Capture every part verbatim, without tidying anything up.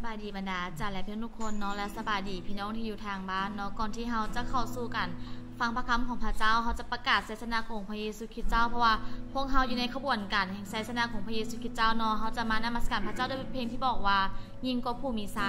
บายดีบรรดาอาจารย์และเพื่อนทุกคนเนาะและสบายดีพี่น้องที่อยู่ทางบ้านเนาะก่อนที่เราจะเข้าสู่กันฟังพระคำของพระเจ้าเขาจะประกาศศาสนาของพระเยซูคริสต์เจ้าเพราะว่าพวกเราอยู่ในขบวนการแห่งศาสนาของพระเยซูคริสต์เจ้าเนาะเขาจะมานมัสการพระเจ้าด้วยเพลงที่บอกว่ายิ่งกว่าผู้มีไซ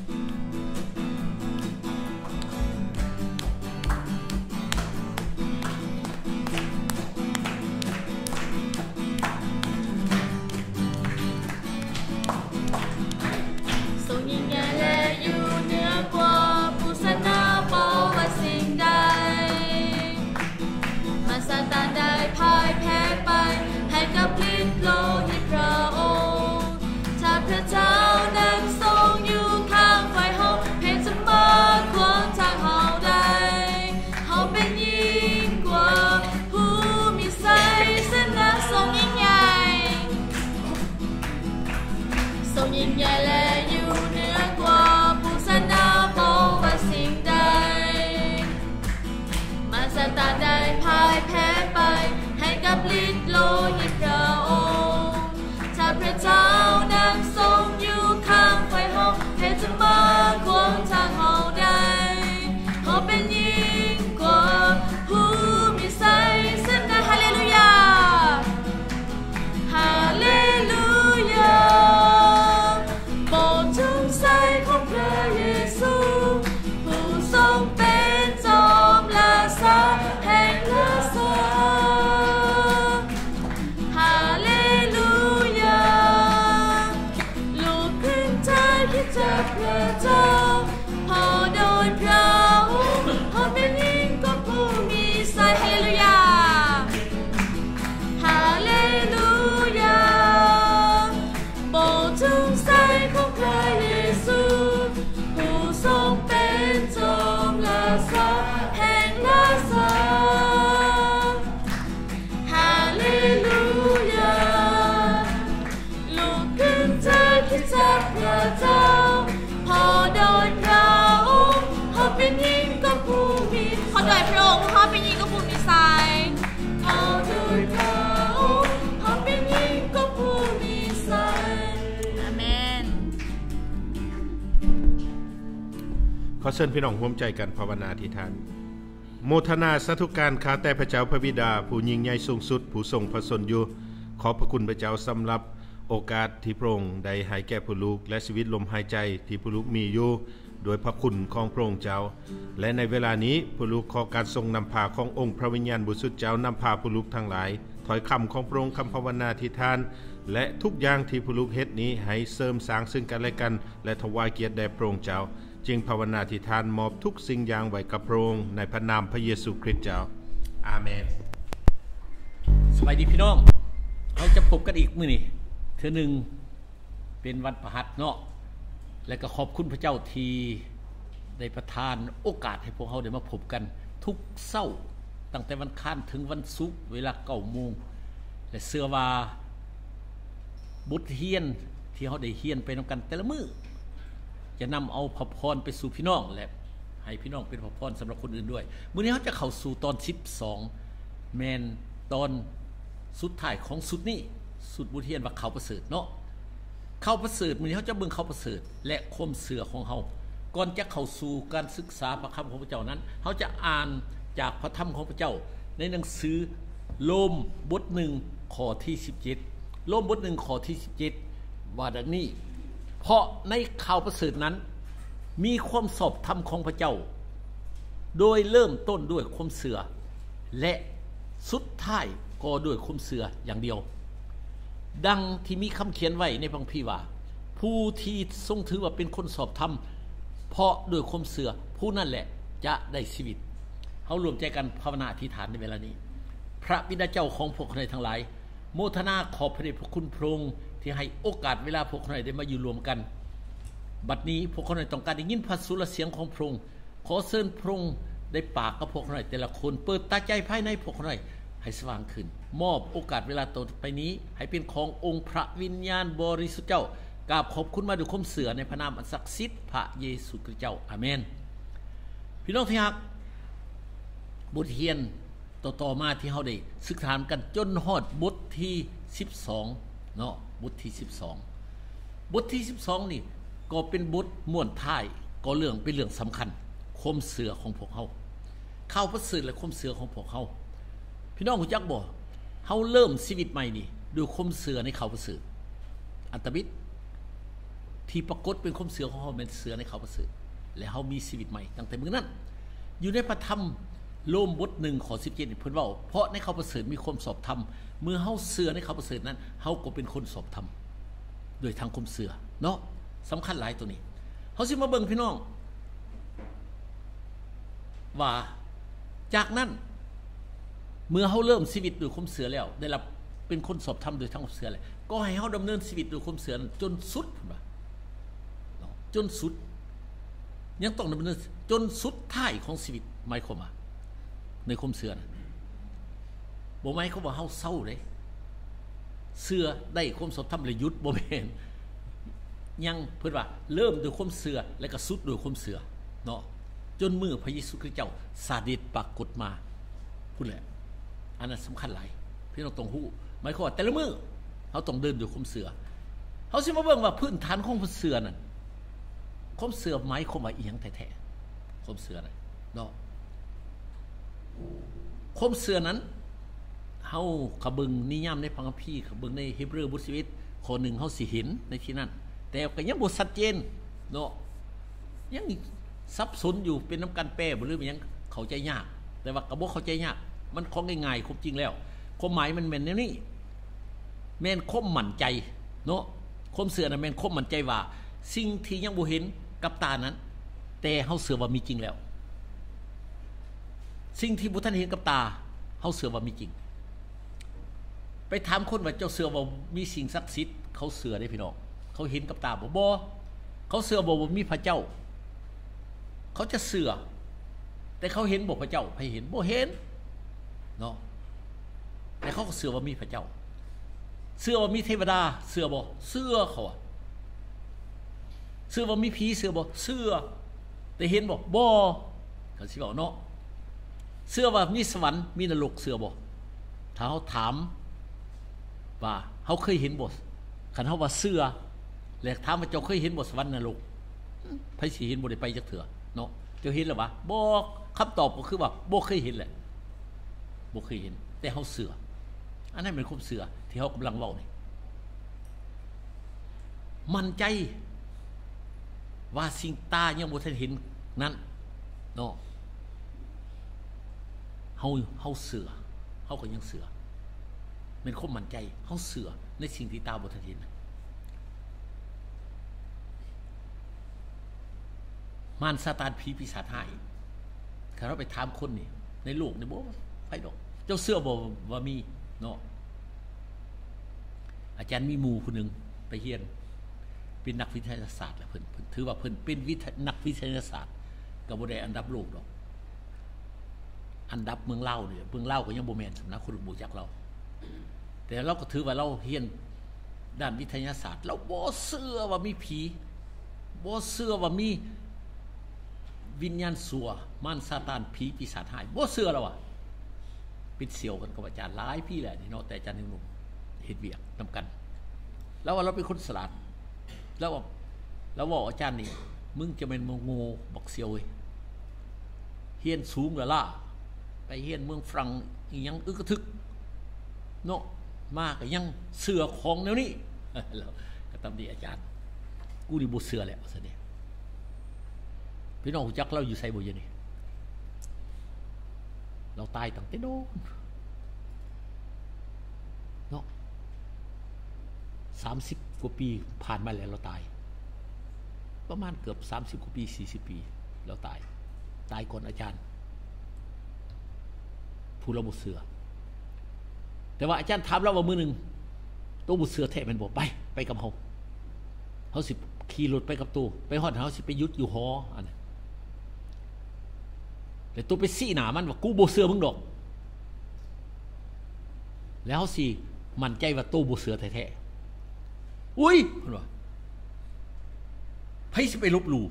ขอเชิญพี่น้องร่วมใจกันภาวนาอธิษฐานโมทนาสาธุการข้าแต่พระเจ้าพระบิดาผู้ยิ่งใหญ่สูงสุดผู้ทรงพระชนอยู่ขอพระคุณพระเจ้าสำหรับโอกาสที่พระองค์ได้ให้แก่ผู้ลูกและชีวิตลมหายใจที่ผู้ลูกมีอยู่โดยพระคุณของพระองค์เจ้าและในเวลานี้ผู้ลูกขอการทรงนำพาขององค์พระวิญญาณบริสุทธิ์เจ้านำพาผู้ลูกทั้งหลายถอยคำของพระองค์คำภาวนาอธิษฐานและทุกอย่างที่ผู้ลูกเฮ็ดนี้ให้เสริมสร้างซึ่งกันและกันและถวายเกียรติแด่พระองค์เจ้าจึงภาวนาอธิษฐานมอบทุกสิ่งอย่างไว้กับพระองค์ในพระนามพระเยซูคริสต์เจ้าอาเมนสวัสดีพี่น้องเราจะพบกันอีกมื้อนี้เทื่อนึงเป็นวันพฤหัสเนาะและก็ขอบคุณพระเจ้าที่ได้ประทานโอกาสให้พวกเราได้มาพบกันทุกเช้าตั้งแต่วันอังคารถึงวันศุกร์เวลา เก้าโมงและเชื่อว่าบทเรียนที่เราได้เรียนไปนำกันแต่ละมื้อจะนำเอาพระพรไปสู่พี่น้องและให้พี่น้องเป็นพระพรสำหรับคนอื่นด้วยมื้อนี้เราจะเข้าสู่ตอนสิบสองแม่นตอนสุดท้ายของสุดนี้สุดบทเรียนว่าเขาประเสริฐเนาะเขาประเสริฐมื้อนี้เราจะเบิ่งเขาประเสริฐและความเชื่อของเฮาก่อนจะเข้าสู่การศึกษาพระคำของพระเจ้านั้นเราจะอ่านจากพระธรรมของพระเจ้าในหนังสือโรมบทหนึ่งข้อที่สิบเจ็ดโรมบทหนึ่งข้อที่สิบเจ็ดว่าดังนี้เพราะในข่าวประเสริฐนั้นมีความสอบธรรมของพระเจ้าโดยเริ่มต้นด้วยความเชื่อและสุดท้ายก็ด้วยความเชื่ออย่างเดียวดังที่มีคำเขียนไว้ในพระคัมภีร์ว่าผู้ที่ทรงถือว่าเป็นคนสอบธรรมเพราะด้วยความเชื่อผู้นั้นแหละจะได้ชีวิตเฮารวมใจกันภาวนาอธิษฐานในเวลานี้พระบิดาเจ้าของพวกเราทั้งหลายโมทนาขอบพระเดชพระคุณพระองค์ที่ให้โอกาสเวลาพวกเราได้มาอยู่รวมกันบัดนี้พวกเราต้องการได้ยินพระสุรเสียงของพระองค์ขอเชิญพระองค์ได้ปากกับพวกเราแต่ละคนเปิดตาใจภายในพวกเราให้สว่างขึ้นมอบโอกาสเวลาต่อไปนี้ให้เป็นขององค์พระวิญญาณบริสุทธิ์เจ้ากราบขอบคุณมาด้วยความเสื่อในพระนามอันศักดิ์สิทธิ์พระเยซูคริสต์เจ้าอาเมนพี่น้องที่รักบทเรียนต่อๆมาที่เฮาได้ศึกษากันจนฮอดบทที่สิบสองเนาะบทที่สิบสองบทที่สิบสองนี่ก็เป็นบทม่วนท้ายก็เรื่องเป็นเรื่องสำคัญความเสื่อของพวกเฮาเข้าประเสริฐและความเสื่อของพวกเฮาพี่น้องรู้จักบ่เฮาเริ่มชีวิตใหม่นี่ด้วยความเสื่อในเขาประเสริฐอัตบิดที่ปรากฏเป็นความเสื่อของเฮาเป็นเสื่อในเขาประเสริฐและเฮามีชีวิตใหม่ตั้งแต่มื้อนั้นอยู่ในพระธรรมโรมบทหนึ่งข้อสิบเจ็ดเพิ่นเว้าเพราะในเขาประเสริฐมีความสอบธรรมเมื่อเฮาเสื่อในเขาประเสริฐนั้นเฮาก็เป็นคนสอบธรรมโดยทางความเสื่อเนาะสำคัญหลายตัวนี้เฮาสิมาเบิ่งพี่น้องว่าจากนั้นเมื่อเฮาเริ่มชีวิตด้วยความเสื่อแล้วได้รับเป็นคนสอบธรรมโดยทางความเสื่อแล้วก็ให้เฮาดำเนินชีวิตด้วยความเสื่อจนสุดพุ่นว่าจนสุดยังต้องดำเนินจนสุดท้ายของชีวิตหมายความว่าในความเสื่อนะบ่หมายความว่าเฮาเศร้าเด้เสื่อได้ความสอบธรรมเลยหยุดบ่แม่นยังเพิ่นว่าเริ่มด้วยความเสื่อแล้วก็สุดด้วยความเสื่อเนาะจนเมื่อพระเยซูคริสต์เจ้าสาดิตปรากฏมาพูดแหละอันนั้นสำคัญหลายพี่น้องต้องฮู้หมายความว่าแต่ละมื้อเฮาต้องเดินด้วยความเสื่อเฮาสิมาเบิ่งว่าพื้นฐานของความเสื่อนั่นความเสื่อหมายความว่าอีหยังแท้ๆความเสื่อนั่นเนาะความเสื่อนั้นเฮาขะเบิ่งนิยามในพระคัมภีร์ขะเบิ่งในฮีบรูบทสิบเอ็ดข้อหนึ่งเฮาสิเห็นในที่นั้นแต่ก็ยังบ่ชัดเจนเนาะยังสับสนอยู่เป็นน้ำกันแปรบ่หรือมันยังเข้าใจยากแต่ว่าก็บ่เข้าใจยากมันของง่ายๆความจริงแล้วความหมายมันแม่นแนวนี้แม่นความมั่นใจเนาะความเสื่อน่ะแม่นความมั่นใจว่าสิ่งที่ยังบ่เห็นกับตานั้นแต่เฮาเชื่อว่ามีจริงแล้วสิ่งที่บ่ทันเห็นกับตาเฮาเชื่อว่ามีจริงไปถามคนว่าเจ้าเชื่อว่ามีสิ่งศักดิ์สิทธิ์เขาเชื่อได้พี่น้องเขาเห็นกับตาบ่บ่เขาเชื่อบ่ว่ามีพระเจ้าเขาจะเชื่อแต่เขาเห็นบ่พระเจ้าให้เห็นบ่เห็นเนาะแต่เขาก็เชื่อว่ามีพระเจ้าเชื่อว่ามีเทวดาเชื่อบ่เชื่อเขาอ่ะเชื่อว่ามีผีเชื่อบ่เชื่อแต่เห็นบ่บ่เขาสิบอกเนาะเชื่อว่ามีสวรรค์มีนรกเชื่อบ่ถ้าเฮาถามว่าเฮาเคยเห็นบ่คันเฮาว่าเชื่อแล้วถามว่าเจ้าเคยเห็นบ่สวรรค์นรกไผสิเห็นบ่ได้ไปจักเทื่อเนาะเจ้าเห็นแล้วบ่บ่คำตอบก็คือว่าบ่เคยเห็นแหละบ่เคยเห็นแต่เฮาเชื่ออันนั้นเป็นความเชื่อที่เฮากำลังเว้านี่มั่นใจว่าสิ่งตายังบ่ทันเห็นนั้นเนาะเฮาเฮาเชื่อเฮาก็ยังเชื่อเป็นความมั่นใจเฮาเชื่อในสิ่งที่ตาบ่ทันเห็นมารซาตานผีปีศาจหายถ้าเราไปถามคนนี่ในโลกนี่บ่ไผดอกเจ้าเชื่อบ่ว่ามีเนาะอาจารย์มีหมู่ผู้นึงไปเรียนเป็นนักวิทยาศาสตร์แล้วเพิ่นเพิ่นถือว่าเพิ่นเป็นวิทยนักวิทยาศาสตร์ก็บ่ได้อันดับโลกดอกอันดับเมืองลาวนี่เมืองลาวก็ยังบ่แม่นสำนักคนรู้จักเราแต่เราก็ถือว่าเราเรียนด้านวิทยาศาสตร์เราบ่เชื่อว่ามีผีบ่เชื่อว่ามีวิญญาณชั่วมารซาตานผีปีศาจหายบ่เชื่อแล้วอ่ะเป็นเสี่ยวกันกับอาจารย์หลายพี่แหละนี่เนาะแต่อาจารย์หนุ่มเฮ็ดเวียกนำกันแล้วว่าเราเป็นคนฉลาดแล้วว่าแล้วว่าอาจารย์นี่มึงจะเป็นโง่บักเสี่ยวเว้ยเฮียนสูงละล่ะไปเฮียนเมืองฝรั่งอีหยังอึกกระทึกเนาะมาก็ยังเชื่อของแนวนี้แล้วก็ตำดีอาจารย์กูนี่บ่เชื่อแล้วซะเด้พี่น้องรู้จักเราอยู่ไสบ่อยู่นี่เราตายตั้งแต่โดนเนาะสามสิบกว่าปีผ่านมาแล้วเราตายประมาณเกือบสามสิบกว่าปีสี่สิบปีเราตายตายก่อนอาจารย์ผู้เราบ่เชื่อแต่ว่าอาจารย์ถามเราว่ามื้อนึงตู้บ่เชื่อแท้แม่นบ่ไปไปกับเฮาเฮาสิขี่รถไปกับตู้ไปฮอดเฮาสิไปหยุดอยู่หออันนั้นแล้วตู้ไปซี้หน้ามันว่ากูบ่เชื่อมึงดอกแล้วเฮาสิมั่นใจว่าตู้บ่เชื่อแท้ๆอุ้ยเพิ่นว่าไผสิไปลบหลู่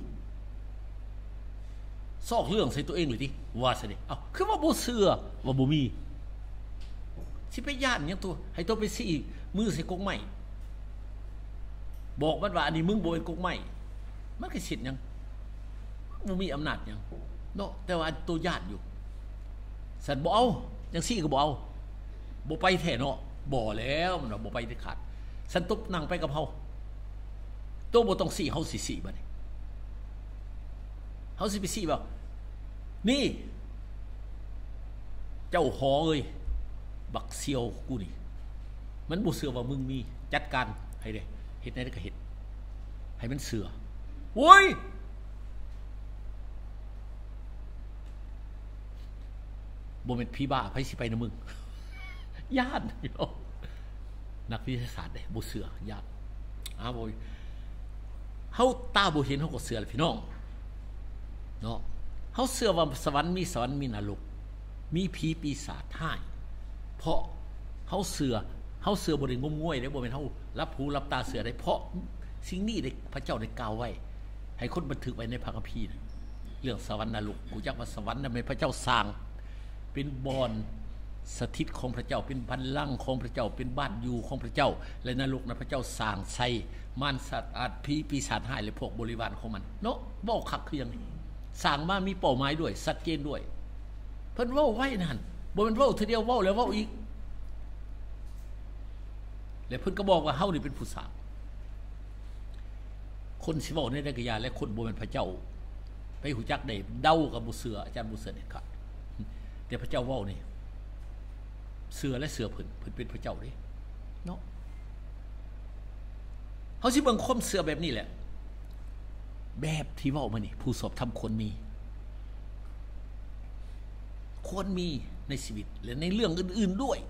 ซอกเรื่องใส่ตัวเองเลยติว่าซะดิเอ้าคือว่าบ่เชื่อว่าบ่มีสิไปย่านหยังตัวให้ตัวไปซี้มือใส่กกไม้บอกมันว่าอันนี้มึงบ่เป็นกกไม้มันก็สิทธิ์หยังบ่มีอำนาจหยังเนาะแต่ว่าตัวญาติอยู่สันบ่เอาจังซี่ก็บ่เอาบ่ไปแท้เนาะบ่แล้วมันบ่ไปเด็ดขาดสันตุบนั่งไปกับเฮาตัวบ่ต้องสิเฮาสิสิบัดนี้เฮาสิไปสิบ่นี่เจ้าหอเอ้ยบักเซียวกูนี่มันบ่เชื่อว่ามึงมีจัดการให้เด้เฮ็ดได้ก็เฮ็ดให้มันเชื่อโว้ยบ่แม่นผีบ้าไผสิไปนำมึงญาติพี่น้องนักวิทยาศาสตร์เด้บ่เชื่อญาติอ้าวโว้ยเฮาตาบ่เห็นเฮาก็เชื่อแหละพี่น้องเนาะเฮาเชื่อว่าสวรรค์มีสวรรค์มีนรกมีผีปีศาจท้ายเพราะเฮาเชื่อเฮาเชื่อบ่ได้งมงวยเด้บ่แม่นเฮารับหูรับตาเชื่อได้เพราะสิ่งนี้ได้พระเจ้าได้กล่าวไว้ให้คนบันทึกไว้ในพระคัมภีร์เรื่องสวรรค์นรกกูจักว่าสวรรค์นั้นเป็นพระเจ้าสร้างเป็นบ่อนสถิตของพระเจ้าเป็นบัลลังก์ของพระเจ้าเป็นบ้านอยู่ของพระเจ้าและนรกนั้นพระเจ้าสร้างใส่มารสัตว์อาจผีปีศาจร้ายและพวกบริวารของมันเนาะเว้าคักคือหยังสร้างมามีเป้าหมายด้วยชัดเจนด้วยเพิ่นเว้าไว้นั่นบ่แม่นเว้าทีเดียวเว้าแล้วเว้าอีกแล้วเพิ่นก็บอกว่าเฮานี่เป็นผู้สร้างคนสิเว้าในได้ก็ยาและคนบ่แม่นพระเจ้าไปหูจักได้เดากับบ่เชื่ออาจารย์บ่เชื่อเด็ดขาดแต่พระเจ้าเว้านี่เชื่อและเชื่อเพิ่นเพิ่นเป็นพระเจ้าเด้เนาะเฮาสิเบิ่งความเชื่อแบบนี้แหละแบบที่เว้ามานี่ผู้สอบทำคนมีควรมีในชีวิตและในเรื่องอื่นๆด้วย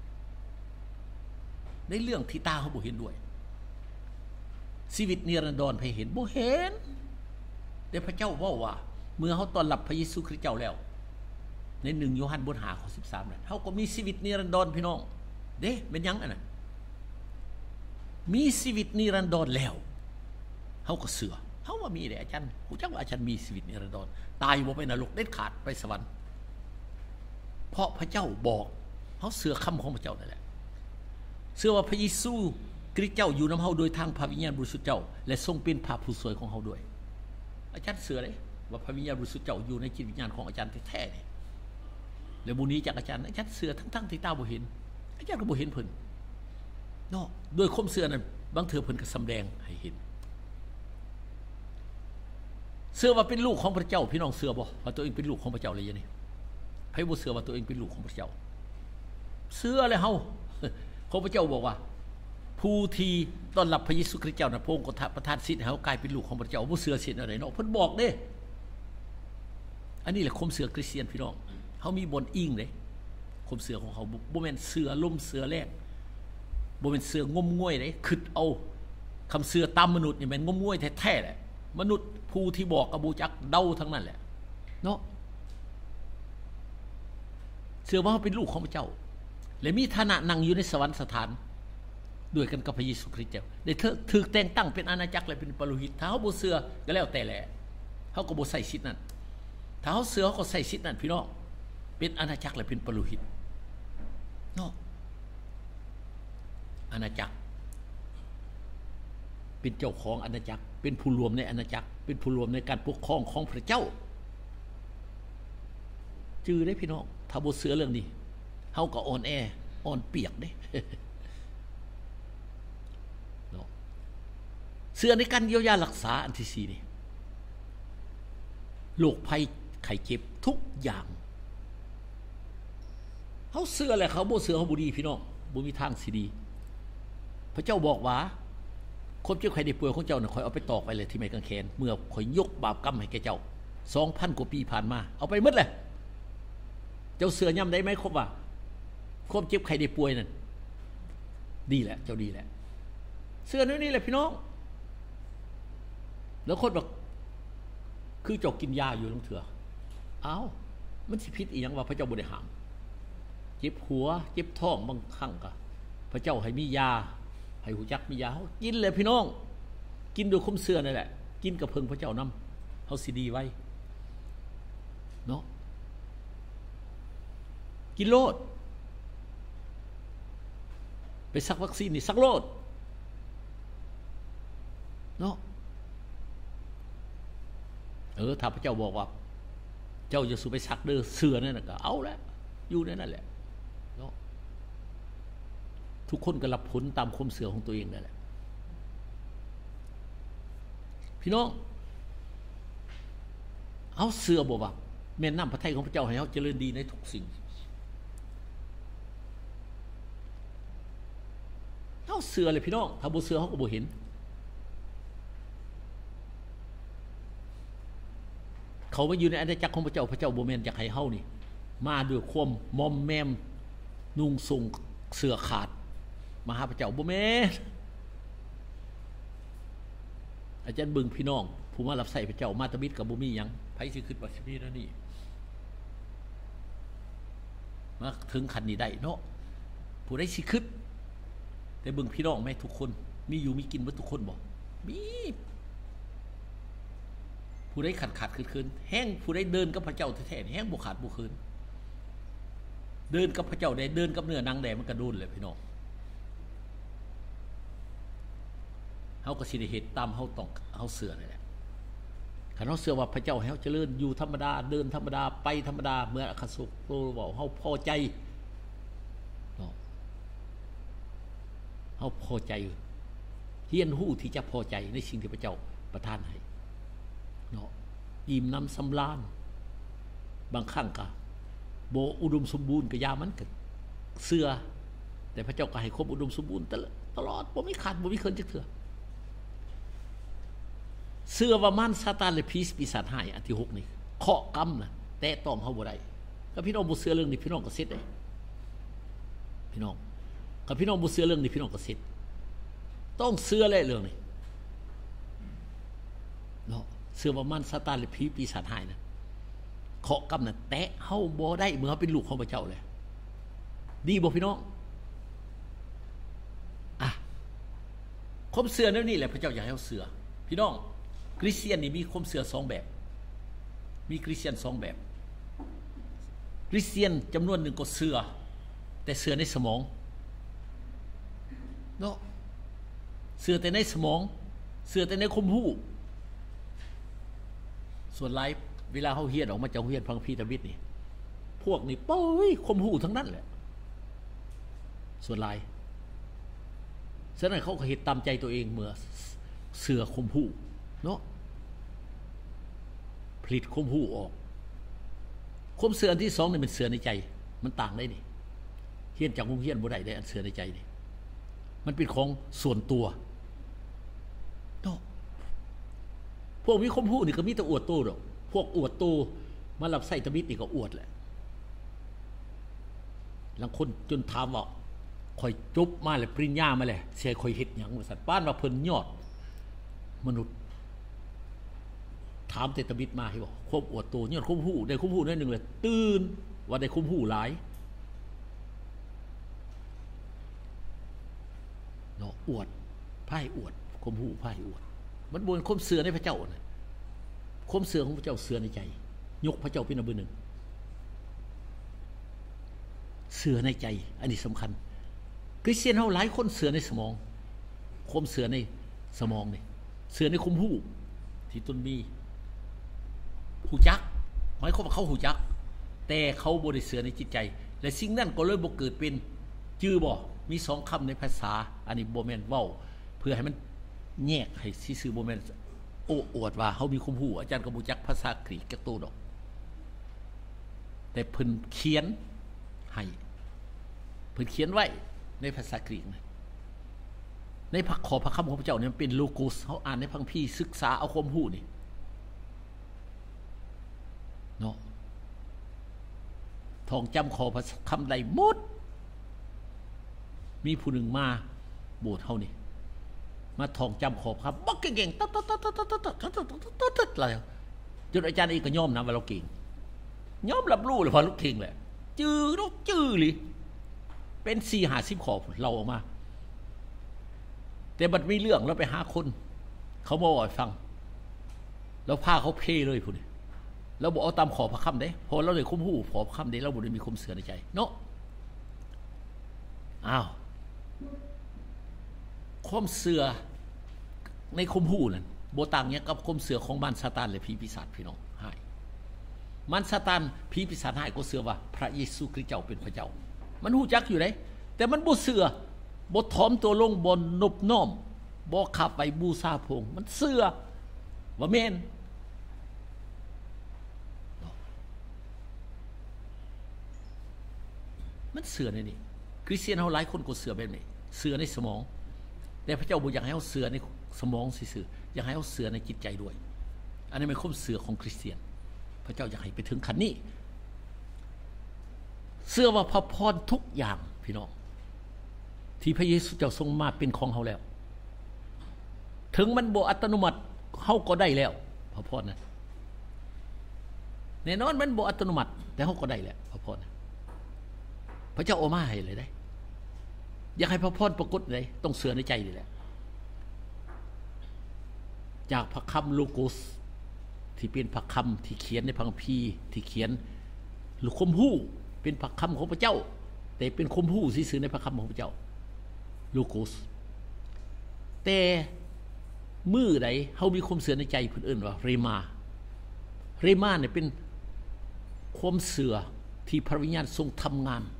ในเรื่องที่ตาเขาบ่เห็นด้วยชีวิตนิรันดรให้เห็นบ่เห็นแต่พระเจ้าเว้าว่าเมื่อเฮาต้อนรับพระเยซูคริสต์เจ้าแล้วในหนึ่งโยฮันบทห้าข้อสิบสามนั่นเฮาก็มีชีวิตนิรันดรพี่น้องเด้เป็นหยังอันนั้นมีชีวิตนิรันดรแล้วเฮาก็เชื่อเฮาว่ามีแหละอาจารย์ฮู้จักว่าอาจารย์มีชีวิตนิรันดรตายบ่ไปนรกเด็ดขาดไปสวรรค์เพราะพระเจ้าบอกเฮาเชื่อคำของพระเจ้านั่นแหละเชื่อว่าพระเยซูคริสต์เจ้าอยู่นำเฮาโดยทางพระวิญญาณบริสุทธิ์เจ้าและทรงเป็นพระผู้ช่วยของเฮาด้วยอาจารย์เชื่อเลยว่าพระวิญญาณบริสุทธิ์เจ้าอยู่ในจิตวิญญาณของอาจารย์แท้ๆนี่แล้วบุญนี้จากอาจารย์อาจารย์เชื่อทั้งๆที่ตาบ่เห็นอาจารย์ก็บ่เห็นเพิ่นเนาะโดยความเชื่อนั้นบางเทื่อเพิ่นก็แสดงให้เห็นเชื่อว่าเป็นลูกของพระเจ้าพี่น้องเชื่อบ่ว่าตัวเองเป็นลูกของพระเจ้าเลยอย่างนี้ไผบ่เชื่อว่าตัวเองเป็นลูกของพระเจ้าเชื่อเลยเฮาของพระเจ้าบอกว่าผู้ที่ต้อนรับพระเยซูคริสต์เจ้านะพระองค์ก็ประทานสิทธิ์ให้เฮากลายเป็นลูกของพระเจ้าบ่เชื่อสิทธิ์อะไรเนาะเพิ่นบอกเด้อันนี้แหละความเชื่อคริสเตียนพี่น้องเฮามีบนอิงเด้ความเชื่อของเฮาบ่แม่นเชื่อล่มเชื่อแรกบ่แม่นเชื่องมงวยเด้คิดเอาคำเชื่อตามมนุษย์นี่แม่นงมงวยแท้ๆแหละมนุษย์ผู้ที่บอกก็บ่จักเดาทั้งนั้นแหละเนาะเชื่อว่าเฮาเป็นลูกของพระเจ้าและมีฐานะนั่งอยู่ในสวรรคสถานด้วยกันกับพระเยซูคริสต์เจ้าได้ถูกแต่งตั้งเป็นอาณาจักรและเป็นปโลหิตถ้าเฮาบ่เชื่อก็แล้วแต่แหละเฮาก็บ่ใส่สิทธิ์นั้นถ้าเฮาเชื่อเฮาก็ใส่สิทธิ์นั้นพี่น้องเป็นอาณาจักรและเป็นปโลหิตเนาะอาณาจักรเป็นเจ้าของอาณาจักรเป็นผู้รวมในอาณาจักรเป็นผู้รวมในการปกครองของพระเจ้าจื่อได้พี่น้องถ้าบ่เชื่อเรื่องนี้เฮาก็อ่อนแออ่อนเปียกเด้เนาะเชื่อในการเยียวยารักษาอันที่สี่นี่โรคภัยไข้เจ็บทุกอย่างเฮาเชื่อแหละเขาบ่เชื่อเฮาบ่ดีพี่น้องบ่มีทางสิดีพระเจ้าบอกว่าคนเจ็บไข้ได้ป่วยของเจ้าน่ะข่อยเอาไปตอกไว้เลยที่ไม้กางเขนเมื่อข่อยยกบาปกรรมให้แก่เจ้า สองพัน กว่าปีผ่านมาเอาไปหมดเลยเจ้าเสือย่ำได้ไหมครบว่าความเจ็บไข้ได้ป่วยนั่นดีแหละเจ้าดีแหละเสือนี่แหละพี่น้องแล้วคนบอกคือเจ้ากินยาอยู่ทั้งเถื่ออ้าวมันสิพิษอีหยังว่าพระเจ้าบ่ได้ห้ามเจ็บหัวเจ็บท้องบางครั้งก็พระเจ้าให้มียาให้หูจักมียากินเลยพี่น้องกินโดยความเชื่อนั่นแหละกินกับเพิ่งพระเจ้านำเฮาสิดีไว้เนาะกินโลดไปสักวัคซีนนี่สักโลดเนาะเออถ้าพระเจ้าบอกว่าเจ้าจะสู้ไปซักเด้อเสือนั่นน่ะก็เอาแล้วอยู่ในนั่นแหละเนาะทุกคนก็รับผลตามความเสือของตัวเองนั่นแหละพี่น้องเอาเสือบอกว่าแม่นำพระทัยของพระเจ้าให้เฮาเจริญดีในทุกสิ่งเอาเสือเลยพี่น้องถ้าบ่เสือเฮาก็บ่เห็นเขามาอยู่ในอาณาจักรของพระเจ้าพระเจ้าบ่แม่นอยากให้เฮานี่มาด้วยความมอมแมมนุ่งทรงเสื้อขาดมาหาพระเจ้าบ่แม่นอาจารย์บึงพี่น้องผู้มารับใช้พระเจ้ามาตะบิดกับบ่มีหยังไผสิคิดว่าสิมีนั่นนี่มาถึงขั้นนี้ได้เนาะผู้ใดสิคิดแต่บึงพี่น้องแม่ทุกคนมีอยู่มีกินบ่ทุกคนบ่มีผู้ใดขาดขาดคืนๆแห้งผู้ใดเดินกับพระเจ้าแท้ๆแห้งบ่ขาดบ่คืนเดินกับพระเจ้าได้เดินกับเนื้อนางแดมันกระโดนเลยพี่น้องเฮาก็สิได้เฮ็ดตามเฮาต้องเฮาเชื่อนี่แหละคันเฮาเชื่อว่าพระเจ้าให้เฮาเจริญอยู่ธรรมดาเดินธรรมดาไปธรรมดาเมื่อคสุโลเว้าเฮาพอใจเนาะเฮาพอใจเฮียนฮู้ที่จะพอใจในสิ่งที่พระเจ้าประทานให้เนาะอิ่มน้ำสำราญบางครั้งก็บ่อุดมสมบูรณ์ก็ยามันก็เชื่อแต่พระเจ้าก็ให้ครบอุดมสมบูรณ์ตลอดบ่มีขาดบ่มีเคินจักเทื่อเชื่อว่ามันซาตานและผีปีศาจหายอันที่หกนี่เคาะกรรมน่ะแตะต้องเฮาบ่ได้ถ้าพี่น้องบ่เชื่อเรื่องนี้พี่น้องก็เสร็จได้พี่น้องถ้าพี่น้องบ่เชื่อเรื่องนี้พี่น้องก็เสร็จต้องเชื่อเลยเรื่องนี้เนาะเชื่อว่ามันซาตานและผีปีศาจหายนะเคาะกรรมน่ะแตะเฮาบ่ได้เมื่อเฮาเป็นลูกของพระเจ้าเลยดีบ่พี่น้องอ่ะความเชื่อแนวนี้แหละพระเจ้าอยากให้เฮาเชื่อพี่น้องคริสเตียนนี่มีความเชื่อสองแบบมีคริสเตียนสองแบบคริสเตียนจำนวนหนึ่งก็เชื่อแต่เชื่อในสมองเนาะเชื่อแต่ในสมองเชื่อแต่ในความรู้ส่วนหลายเวลาเฮาเฮียนออกมาจากเฮียนพังพีตะวิทย์นี่พวกนี่โป้ยความรู้ทั้งนั้นแหละส่วนหลายฉะนั้นเขาก็เฮ็ดตามใจตัวเองเมื่อเชื่อความรู้เนาะผลิตความรู้ออกความเชื่ออันที่สองนี่เป็นเชื่อในใจมันต่างได้นี่เฮียนจากโรงเรียนบ่ได้ได้อันเชื่อในใจนี่มันเป็นของส่วนตัวเนาะพวกมีความรู้นี่ก็มีแต่อวดโตดอกพวกอวดโตมารับใช้ตะบิดนี่ก็อวดแหละบางคนจนถามว่าข่อยจบมาแล้วปริญญามาแล้วสิให้ข่อยเฮ็ดหยังว่าซั่นปานว่าเพิ่นยอดมนุษย์ถามแต่ตะบิดมาให้บอกความอวดโตย้อนความรู้ได้ความรู้น้อยนึงเลยตื่นว่าได้ความรู้หลายเนาะอวดไพ่อวดความรู้ไพ่อวดมันบ่เป็นความเชื่อในพระเจ้าน่ะความเชื่อของพระเจ้าเชื่อในใจยกพระเจ้าเป็นอันดับหนึ่งเชื่อในใจอันนี้สำคัญคริสเตียนเฮาหลายคนเชื่อในสมองความเชื่อในสมองนี่เชื่อในความรู้ที่ตนมีหูจักหมายความว่าเขาหูจักแต่เขาบ่ได้เชื่อในจิตใจและสิ่งนั้นก็เลยบ่เกิดเป็นชื่อบ่มีสองคำในภาษาอันนี้บ่แม่นเว้าเพื่อให้มันแยกให้ซื่อๆบ่แม่นโอ้อวดว่าเฮามีความรู้อาจารย์ก็บ่จักภาษากรีกจักโตดอกแต่เพิ่นเขียนให้เพิ่นเขียนไว้ในภาษากรีกนะในพระขอพระคำของพระเจ้าเนี่ยเป็นโลโกสเฮาอ่านในพังพีศึกษาเอาความรู้นี่เนาะท่องจำขอพระคำใดหมดมีผู้หนึ่งมาโบสถ์เฮานี่มาท่องจำขอพระคำบักเก่งๆตัดๆๆๆๆๆๆอะไรจนอาจารย์เองก็ยอมนะว่าเราเก่งยอมรับรู้เลยว่าเราเก่งแหละจื้อเราจื้อเลยเป็น สี่ห้าสิบ ขอเราออกมาแต่บัดมีเรื่องแล้วไปหาคนเขามาบอกให้ฟังแล้วพาเขาเพเลยพุ่นแล้วบอกเอาตามขอพระคำเด้พอเราเลยคุ้มหูขอพระคำเด้เราบ่ได้มีความเสื่อในใจเนาะอ้าวความเสื่อในคุ้มหูนั่นบ่ต่างหยังกับความเชื่อของมารซาตานและผีปีศาจพี่น้องหายมารซาตานผีปีศาจหายก็เชื่อว่าพระเยซูคริสต์เจ้าเป็นพระเจ้ามันฮู้จักอยู่เด้แต่มันบ่เชื่อบ่ถ่อมตัวลงบ่นบน้อมบ่ขับไปบูชาพระองค์มันเชื่อว่าแม่นมันเชื่อในนี่คริสเตียนเฮาหลายคนก็เชื่อแบบนี้เชื่อในสมองแต่พระเจ้าบ่อยากให้เฮาเชื่อในสมองซื่อๆอยากให้เฮาเชื่อในจิตใจด้วยอันนี้เป็นความเชื่อของคริสเตียนพระเจ้าอยากให้ไปถึงขั้นนี้เชื่อว่าพระพรทุกอย่างพี่น้องที่พระเยซูเจ้าทรงมาเป็นของเฮาแล้วถึงมันบ่อัตโนมัติเฮาก็ได้แล้วพระพรนั้นแน่นอนมันบ่อัตโนมัติแต่เฮาก็ได้แล้วพระพรนั้นพระเจ้าเอามาให้เลยได้อยากให้พระพรปรากฏเลยต้องเชื่อในใจนี่แหละจากพระคำโลโกสที่เป็นพระคำที่เขียนในพระคัมภีร์ที่เขียนหรือคมหู้เป็นพระคำของพระเจ้าแต่เป็นคมหู้ซื่อๆในพระคำของพระเจ้าโลโกสแต่มื้อใดเฮามีความเชื่อในใจเพิ่นเอิ้นว่าเรมาเรมาเนี่ยเป็นความเชื่อที่พระวิญญาณทรงทำงาน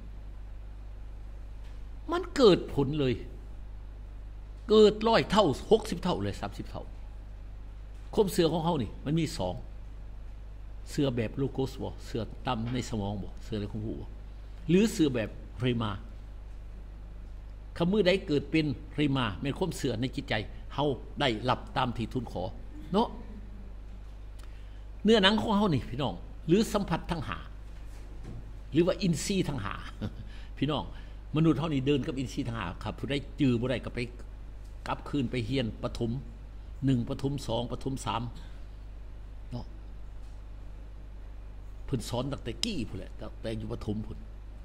มันเกิดผลเลยเกิดร้อยเท่าหกสิบเท่าเลยสามสิบเท่าความเชื่อของเฮานี่มันมีสองเชื่อแบบโลโกสบ่เชื่อตามในสมองบ่เชื่อในความรู้บ่หรือเชื่อแบบเรมาคำมื้อใดเกิดเป็นเรมาแม่นความเชื่อในจิตใจเฮาได้รับตามที่ทูลขอเนาะเนื้อหนังของเฮานี่พี่น้องหรือสัมผัสทั้งหาหรือว่าอินทรีย์ทั้งหาพี่น้องมนุษย์เฮานี่เดินกับอินทรีย์ทั้งหาครับผู้ใดจื้อบ่ได้ก็ไปกลับคืนไปเรียนปฐมหนึ่งปฐมสองปฐมสามเนาะเพิ่นสอนตั้งแต่กี้พุ่นแหละตั้งแต่อยู่ปฐมพุ่น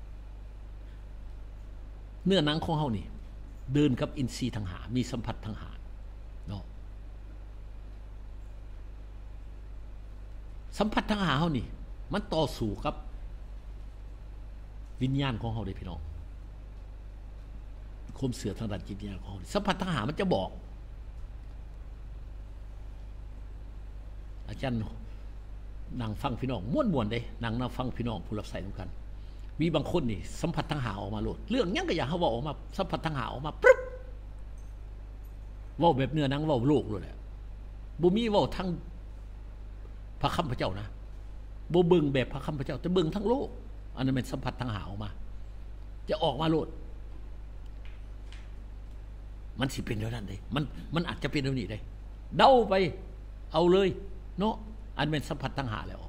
เนื้อหนังของเฮานี่เดินกับอินทรีย์ทั้งหามีสัมผัสทั้งหาเนาะสัมผัสทั้งหาเฮานี่มันต่อสู้กับวิญญาณของเฮาเด้พี่น้องความเสื่อทางด้านจิตวิญญาณของเฮาสัมผัสทั้งหามันจะบอกอาจารย์นั่งฟังพี่น้องม่วนๆเด้นั่งนั่งฟังพี่น้องผู้รับใช้ด้วยกันมีบางคนนี่สัมผัสทั้งหาออกมาโลดเรื่องหยังก็อย่าเฮาเว้าออกมาสัมผัสทั้งหาออกมาปึ๊บเว้าแบบเนื้อหนังเว้าโลกโลดแหละบ่มีเว้าทั้งพระคำพระเจ้านะบ่เบิ่งแบบพระคำพระเจ้าแต่เบิ่งทั้งโลกอันนั้นเป็นสัมผัสทั้งหาออกมาจะออกมาโลดมันสิเป็นเท่านั้นเด้มันมันอาจจะเป็นแบบนี้ได้เดาไปเอาเลยเนาะอันเป็นสัมผัสทั้งหาแล้ว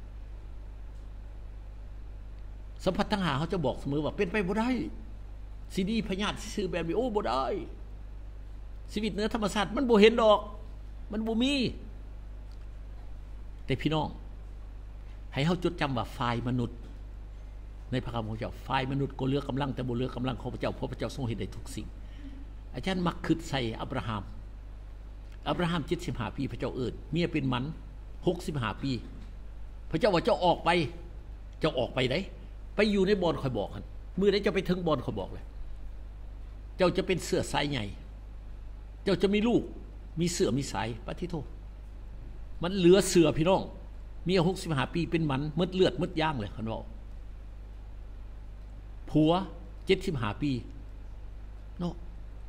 สัมผัสทั้งหาเขาจะบอกเสมอว่าเป็นไปบ่ได้ซีดีพญาติซื้อแบบนี้โอ้บ่ได้ชีวิตเหนือธรรมชาติมันบ่เห็นดอกมันบ่มีแต่พี่น้องให้เฮาจดจำว่าฝ่ายมนุษย์ในพระคำของพระเจ้าฝ่ายมนุษย์ก็เหลือกำลังแต่บ่เหลือกำลังของพระเจ้าเพราะพระเจ้าทรงเห็นได้ทุกสิ่งอาจารย์มักคิดใส่อับราฮัมอับราฮัมเจ็ดสิบห้าปีพระเจ้าเอิ้นเมียเป็นมันหกสิบห้าปีพระเจ้าว่าเจ้าออกไปเจ้าออกไปได้ไปอยู่ในบ่อนคอยบอกกันมื้อใดเจ้าไปถึงบ่อนคอยบอกเลยเจ้าจะเป็นเสือสายใหญ่เจ้าจะมีลูกมีเสือมีสายปฏิโทมันเหลือเสือพี่น้องเมียหกสิบห้าปีเป็นมันมดเลือดมดย่างเลยคันว่าผัวเจ็ดสิบห้าปีเนาะ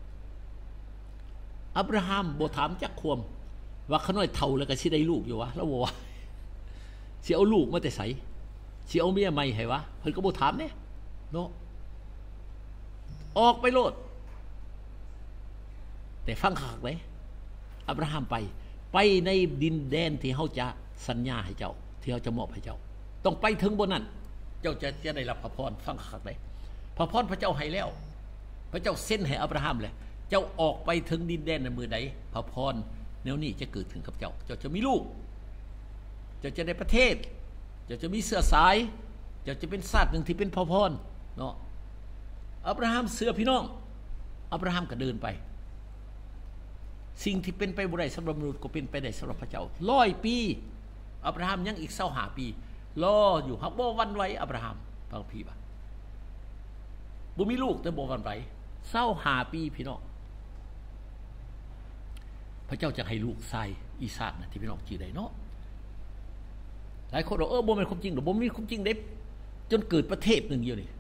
อับราฮัมบ่ถามจักความว่าขน้อยเฒ่าแล้วก็สิได้ลูกอยู่วะแล้วบ่ว่าสิเอาลูกมาแต่ไสสิเอาเมียใหม่ให้วะเพิ่นก็บ่ถามเด้เนาะออกไปโลดแต่ฟังคักเลยอับราฮัมไปไปในดินแดนที่เฮาจะสัญญาให้เจ้าที่เฮาจะมอบให้เจ้าต้องไปถึงบนนั้นเจ้าจะจะได้รับพระพรฟังคักเลยพระพรพระเจ้าให้แล้วพระเจ้าเซ็นให้อับราฮัมเลยเจ้าออกไปถึงดินแดนในมือใดพระพรแนวนี้จะเกิดขึ้นกับเจ้าเจ้าจะมีลูกเจ้าจะได้ประเทศเจ้าจะมีเสื้อสายเจ้าจะเป็นชาติหนึ่งที่เป็นพระพรเนาะอับราฮัมเสือพี่น้องอับราฮัมก็เดินไปสิ่งที่เป็นไปบ่ได้สำหรับมนุษย์ก็เป็นไปได้สำหรับพระเจ้าร้อยปีอับราฮัมยังอีกเศร้าหาปีรออยู่ฮับบ่วันไหวอับราฮัมฟังพี่บ่บ่มีลูกแต่บ่วันไหวเศร้าหาปีพี่น้องพระเจ้าจะให้ลูกชายอีสากนะที่พี่น้องจื่อได้เนาะหลายคนบอกเออบ่แม่นความจริงหรอกบ่มีความจริงเด้จนเกิดประเทศนึงอยู่นี่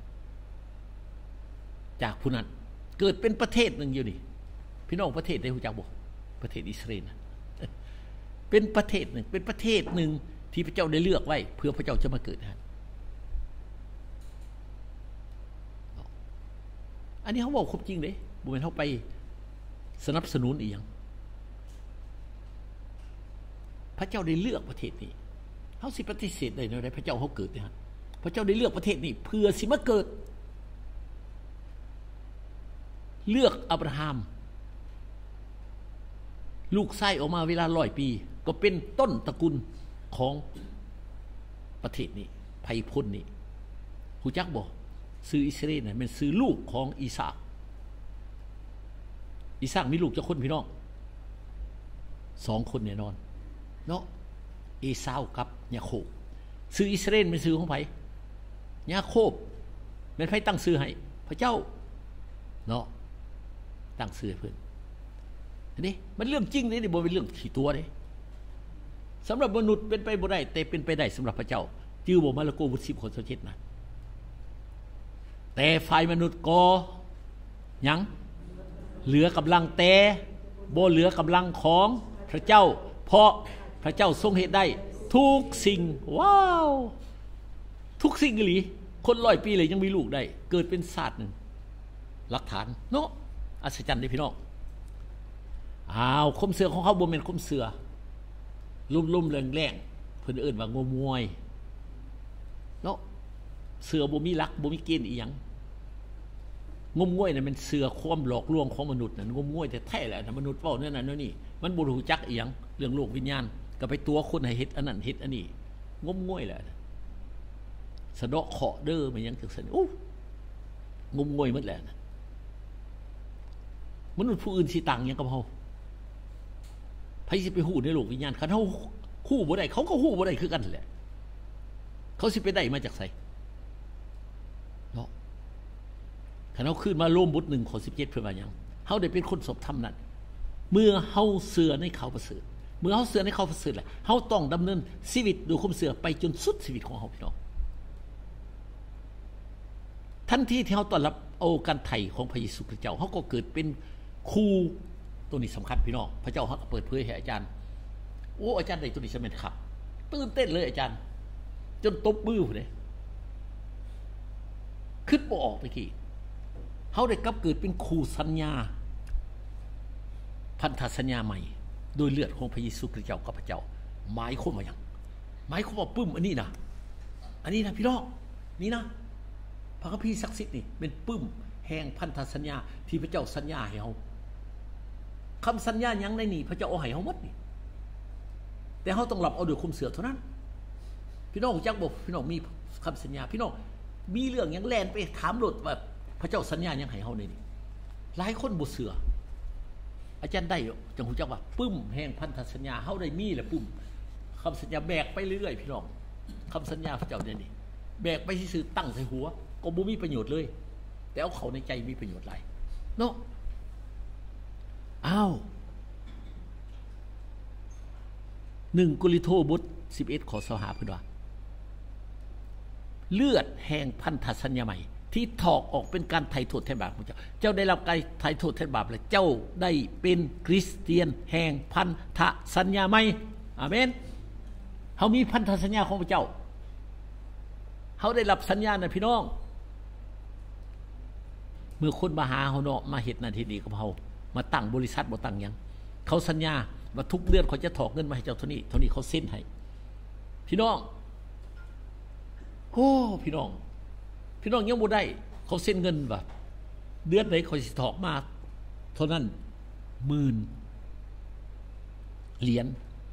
จากผู้นั้นเกิดเป็นประเทศนึงอยู่นี่พี่น้องประเทศได้รู้จักบ่ประเทศอิสราเอลนะเป็นประเทศนึงเป็นประเทศนึงที่พระเจ้าได้เลือกไว้เพื่อพระเจ้าจะมาเกิดนะอันนี้เขาบอกความจริงเด้บ่แม่นเฮาไปสนับสนุนอีหยังพระเจ้าได้เลือกประเทศนี้เฮาสิปฏิเสธได้แนวใดพระเจ้าเฮาเกิดเนี่ยพระเจ้าได้เลือกประเทศนี้เพื่อสิมาเกิดเลือกอับราฮัมลูกไส้ออกมาเวลาร้อยปีก็เป็นต้นตระกูลของประเทศนี้ไผพลนี่ฮู้จักบ่ซื้ออิสราเอลน่ะมันซื้อลูกของอีสากอีสากมีลูกจักคนพี่น้องสองคนแน่นอนเนาะเอซาวกับยาโคบซื้ออิสราเอลเป็นซื้อของไผยาโคบเป็นไผตั้งซื้อให้พระเจ้าเนาะตั้งซื้อให้เพิ่นอันนี้มันเรื่องจริงนี่บ่เป็นเรื่องขี้ตัวเด้สำหรับมนุษย์เป็นไปบ่ได้แต่เป็นไปได้สำหรับพระเจ้าจื่อบ่มาระโกบทสิบข้อสิบเจ็ดนะแต่ฝ่ายมนุษย์ก็ยังเหลือกำลังแต่บ่เหลือกำลังของพระเจ้าเพราะพระเจ้าทรงเหตุได้ทุกสิ่งว้าวทุกสิ่งอีหลีคนร้อยปีเลยยังมีลูกได้เกิดเป็นศาสตร์นึงหลักฐานเนาะอัศจรรย์เด้พี่น้องอ้าวคมเสือของเขาบ่แม่นคมเสือลุ่มๆแรงๆเพิ่นเอิ้นว่างมงวยเนาะเสือบ่มีหลักบ่มีเกณฑ์อีหยังงมงวยน่ะมันเสือความหลอกลวงของมนุษย์น่ะงมงวยแท้ๆแหละมนุษย์เว้านั่นน่ะนี่มันบ่รู้จักอีหยังเรื่องโลกวิญญาณก็ไปตัวคนให้เฮ็ดอันนั้นเฮ็ดอันนี้งมงวยแหละสะเดาะเคราะห์เด้อมันยังจังซั่นอู้งมงวยหมดแหละมนุษย์ผู้อื่นสิต่างหยังกับเฮาไผสิไปฮู้ในโลกวิญญาณคันเฮาฮู้บ่ได้เขาก็ฮู้บ่ได้คือกันแหละเขาสิไปได้มาจากไสเนาะคันเฮาขึ้นมาโลมบทหนึ่งข้อสิบเจ็ดเพิ่นว่าหยังเฮาได้เป็นคนสบธรรมนั้นเมื่อเฮาเชื่อในเขาประเสริฐเมื่อเฮาเชื่อในเขาประเสริฐแล้วเฮาต้องดำเนินชีวิตโดยความเชื่อไปจนสุดชีวิตของเฮาพี่น้องทันทีที่เฮาต้อนรับเอาการไถ่ของพระเยซูคริสต์เจ้าเฮาก็เกิดเป็นครูตัวนี้สำคัญพี่น้องพระเจ้าเฮาก็เปิดเผยให้อาจารย์โอ้อาจารย์ได้ตัวนี้ใช่มั้ยครับตื่นเต้นเลยอาจารย์จนตบมือพุ่นเด้คิดบ่ออกไปกี่เฮาได้กลับเกิดเป็นครูสัญญาพันธสัญญาใหม่โดยเลือดของพระเยซูคริสต์เจ้ากับพระเจ้าหมายความว่าหยังหมายความว่าปึ้มอันนี้นะอันนี้นะพี่น้องนี่นะพระคัมภีร์ศักดิ์สิทธิ์นี่เป็นปึ้มแห่งพันธสัญญาที่พระเจ้าสัญญาให้เฮาคำสัญญาหยังในนี่พระเจ้าเอาให้เฮาหมดนี่แต่เฮาต้องรับเอาด้วยความเชื่อเท่านั้นพี่น้องจักบ่พี่น้องมีคำสัญญาพี่น้องมีเรื่องหยังแล่นไปถามโลดว่าพระเจ้าสัญญาหยังให้เฮาในนี่หลายคนบ่เชื่ออาจารย์ได้จังฮู้จักว่าปึ้มแห่งพันธสัญญาเฮาได้มีแหละปึ้มคำสัญญาแบกไปเรื่อยๆพี่น้องคำสัญญาพระเจ้าเนี่ยนี่แบกไปซื่อๆตั้งใส่หัวก็บ่มีประโยชน์เลยแต่เอาเข้าในใจมีประโยชน์หลายเนาะอ้าวหนึ่งโครินธ์บทสิบเอ็ดข้อยี่สิบห้าเพิ่นว่าเลือดแห่งพันธสัญญาใหม่ที่ถอกออกเป็นการไถ่โทษแทนบาปของเจ้าเจ้าได้รับการไถ่โทษแทนบาปแล้วเจ้าได้เป็นคริสเตียนแห่งพันธสัญญาใหม่อาเมนเฮามีพันธสัญญาของพระเจ้าเฮาได้รับสัญญานะพี่น้องเมื่อคนมาหาเฮาเนาะมาเฮ็ดนั่นเฮ็ดนี่กับเฮามาตั้งบริษัทบ่ตั้งหยังเขาสัญญาว่าทุกเดือนเขาจะถอกเงินมาให้เจ้าเท่านี้เท่านี้เขาเซ็นให้พี่น้องโอ้พี่น้องพี่น้องยังบ่ได้เขาเซ็นเงินว่าเดือนไหนเขาสิถอกมาเท่านั้นหมื่นเหรียญ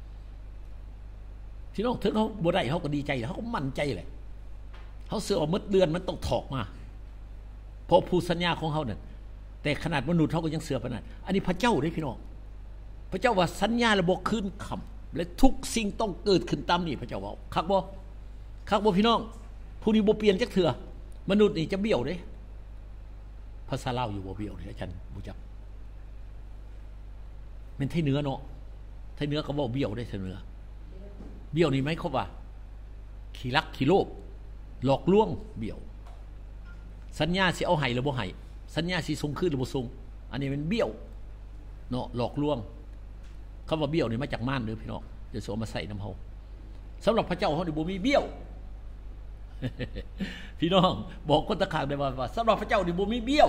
พี่น้องถึงเขาบ่ได้เขาก็ดีใจเขาก็มั่นใจแหละเขาเชื่อว่ามื้อเดือนมันต้องถอกมาเพราะผู้สัญญาของเขานั่นแต่ขนาดมนุษย์เขาก็ยังเชื่อปานนั้นอันนี้พระเจ้าเด้พี่น้องพระเจ้าว่าสัญญาแล้วบ่คืนคำและทุกสิ่งต้องเกิดขึ้นตามนี้พระเจ้าเว้าคักบ่คักบ่พี่น้องผู้นี้บ่เปลี่ยนจักเทื่อมนุษย์นี่จะเบี้ยวเด้ภาษาลาวอยู่บ่เบี้ยวเด้อาจารย์บ่จักเป็นไทยเหนือเนาะไทยเหนือก็เว้าเบี้ยวได้ไทยเหนือเบี้ยวนี่ไหมเขาว่าขี้รักขี้โลภหลอกลวงเบี้ยวสัญญาสิเอาให้หรือบ่ให้สัญญาสิส่งคืนหรือบ่ส่งอันนี้มันเบี้ยวเนาะหลอกลวงคำว่าเบี้ยวนี่มาจากม่านเด้อพี่น้องเดี๋ยวสิเอามาใส่นำเฮาสำหรับพระเจ้าเฮานี่บ่มีเบี้ยว พี่น้องบอกคนตะขางได้ว่าสำหรับพระเจ้านี่บ่มีเบี้ยว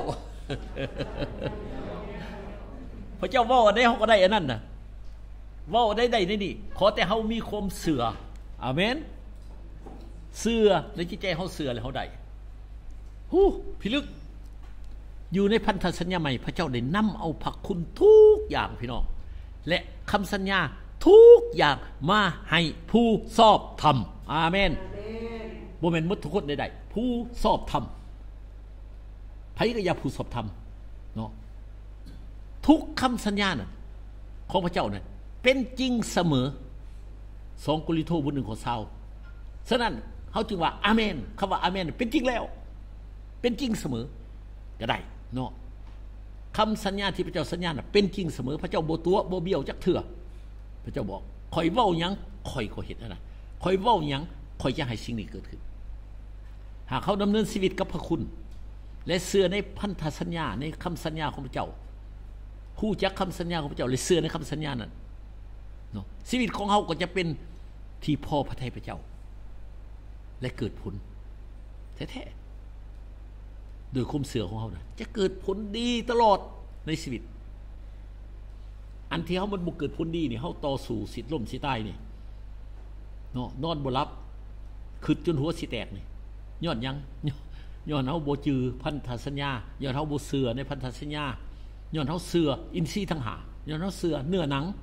พระเจ้าเว้าอันใดเฮาก็ได้อันนั้นน่ะเว้าได้ได้นี่ขอแต่เฮามีความเชื่ออาเมนเชื่อในจิตใจเฮาเชื่อแล้วเฮาได้ฮู้พี่ลึกอยู่ในพันธสัญญาใหม่พระเจ้าได้นำเอาพระคุณทุกอย่างพี่น้องและคำสัญญาทุกอย่างมาให้ผู้ชอบธรรมอาเมนบ่แม่นหมดทุกคนใดๆผู้ชอบธรรมไผก็อย่าผู้ชอบธรรมเนาะทุกคำสัญญาน่ะของพระเจ้าน่ะเป็นจริงเสมอสองโครินธ์บทหนึ่งข้อยี่สิบฉะนั้นเฮาจึงว่าอาเมนคำว่าอาเมนเป็นจริงแล้วเป็นจริงเสมอก็ได้เนาะคำสัญญาที่พระเจ้าสัญญาน่ะเป็นจริงเสมอพระเจ้าบ่ตัวบ่เบี้ยวจักเทื่อพระเจ้าบอกข่อยเว้าหยังข่อยก็เฮ็ดนั่นน่ะข่อยเว้าหยังข่อยจะให้สิ่งนี้เกิดขึ้นหากเขาดำเนินชีวิตกับพระคุณและเชื่อในพันธสัญญาในคำสัญญาของพระเจ้าฮู้จักคำสัญญาของพระเจ้าและเชื่อในคำสัญญานั้นเนาะชีวิตของเขาก็จะเป็นที่พอพระทัยพระเจ้าและเกิดผลแท้ๆโดยความเชื่อของเขานะจะเกิดผลดีตลอดในชีวิตอันที่เขามันบ่เกิดผลดีนี่เขาต่อสู้สิล่มสิตายนี่เนาะนอนบ่หลับคิดจนหัวสิแตกนี่ย้อนยังย้อนเฮาบ่จือพันธสัญญาย้อนเฮาบ่เชื่อในพันธสัญญาย้อนเฮาเชื่ออินทรีย์ทั้งห้าย้อนเฮาเชื่อเนื้อหนัง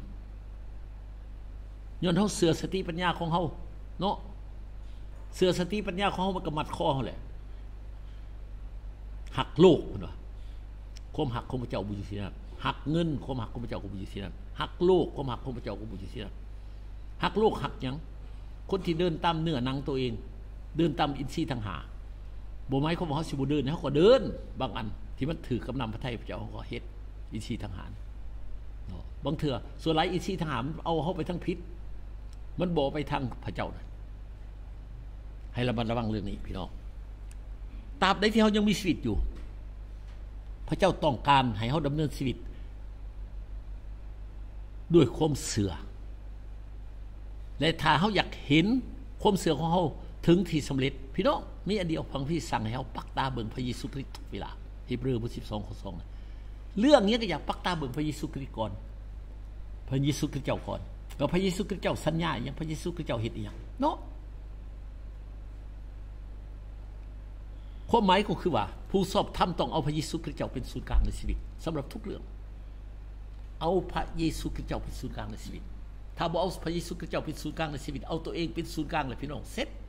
ย้อนเฮาเชื่อสติปัญญาของเฮาเนาะเชื่อสติปัญญาของเฮามันก็มัดคอเฮาแหละหักโลกพุ่นว่าความหักของพระเจ้าบ่อยู่ที่นั่นหักเงินความหักของพระเจ้าก็บ่อยู่ที่นั่นหักโลกความหักของพระเจ้าก็บ่อยู่ที่นั่นหักโลกหักหยังคนที่เดินตามเนื้อหนังตัวเองเดินตามอินทรีย์ทั้งห้าบ่หมายความว่าเฮาสิบ่เดินเฮาก็เดินบางอันที่มันถือกำนำพระทัยพระเจ้าเฮาก็เฮ็ดอินทรีย์ทั้งห้าเนาะบางเทื่อส่วนหลายอินทรีย์ทั้งห้ามันเอาเฮาไปทางผิดมันบ่ไปทางพระเจ้าน่ะให้ระมัดระวังเรื่องนี้พี่น้องตราบใดที่เฮายังมีชีวิตอยู่พระเจ้าต้องการให้เฮาดำเนินชีวิตด้วยความเชื่อและถ้าเฮาอยากเห็นความเชื่อของเฮาถึงที่สำเร็จพี่น้องมีอันเดียวพังพี่สั่งให้เฮาปักตาเบิ่งพระเยซูคริสต์ทุกเวลาฮีบรูบทสิบสองข้อสองนะเรื่องนี้ก็อยากปักตาเบิ่งพระเยซูคริสต์ก่อนพระเยซูคริสต์เจ้าก่อนแล้วพระเยซูคริสต์เจ้าสัญญาอีหยังพระเยซูคริสต์เจ้าเฮ็ดอีหยังเนาะความหมายก็คือว่าผู้สอบธรรมต้องเอาพระเยซูคริสต์เจ้าเป็นศูนย์กลางในชีวิตสำหรับทุกเรื่องเอาพระเยซูคริสต์เจ้าเป็นศูนย์กลางในชีวิตถ้าบ่เอาพระเยซูคริสต์เจ้าเป็นศูนย์กลางในชีวิตเอาตัวเองเป็นศูนย์กลางเลยพี่น้องเสร็จ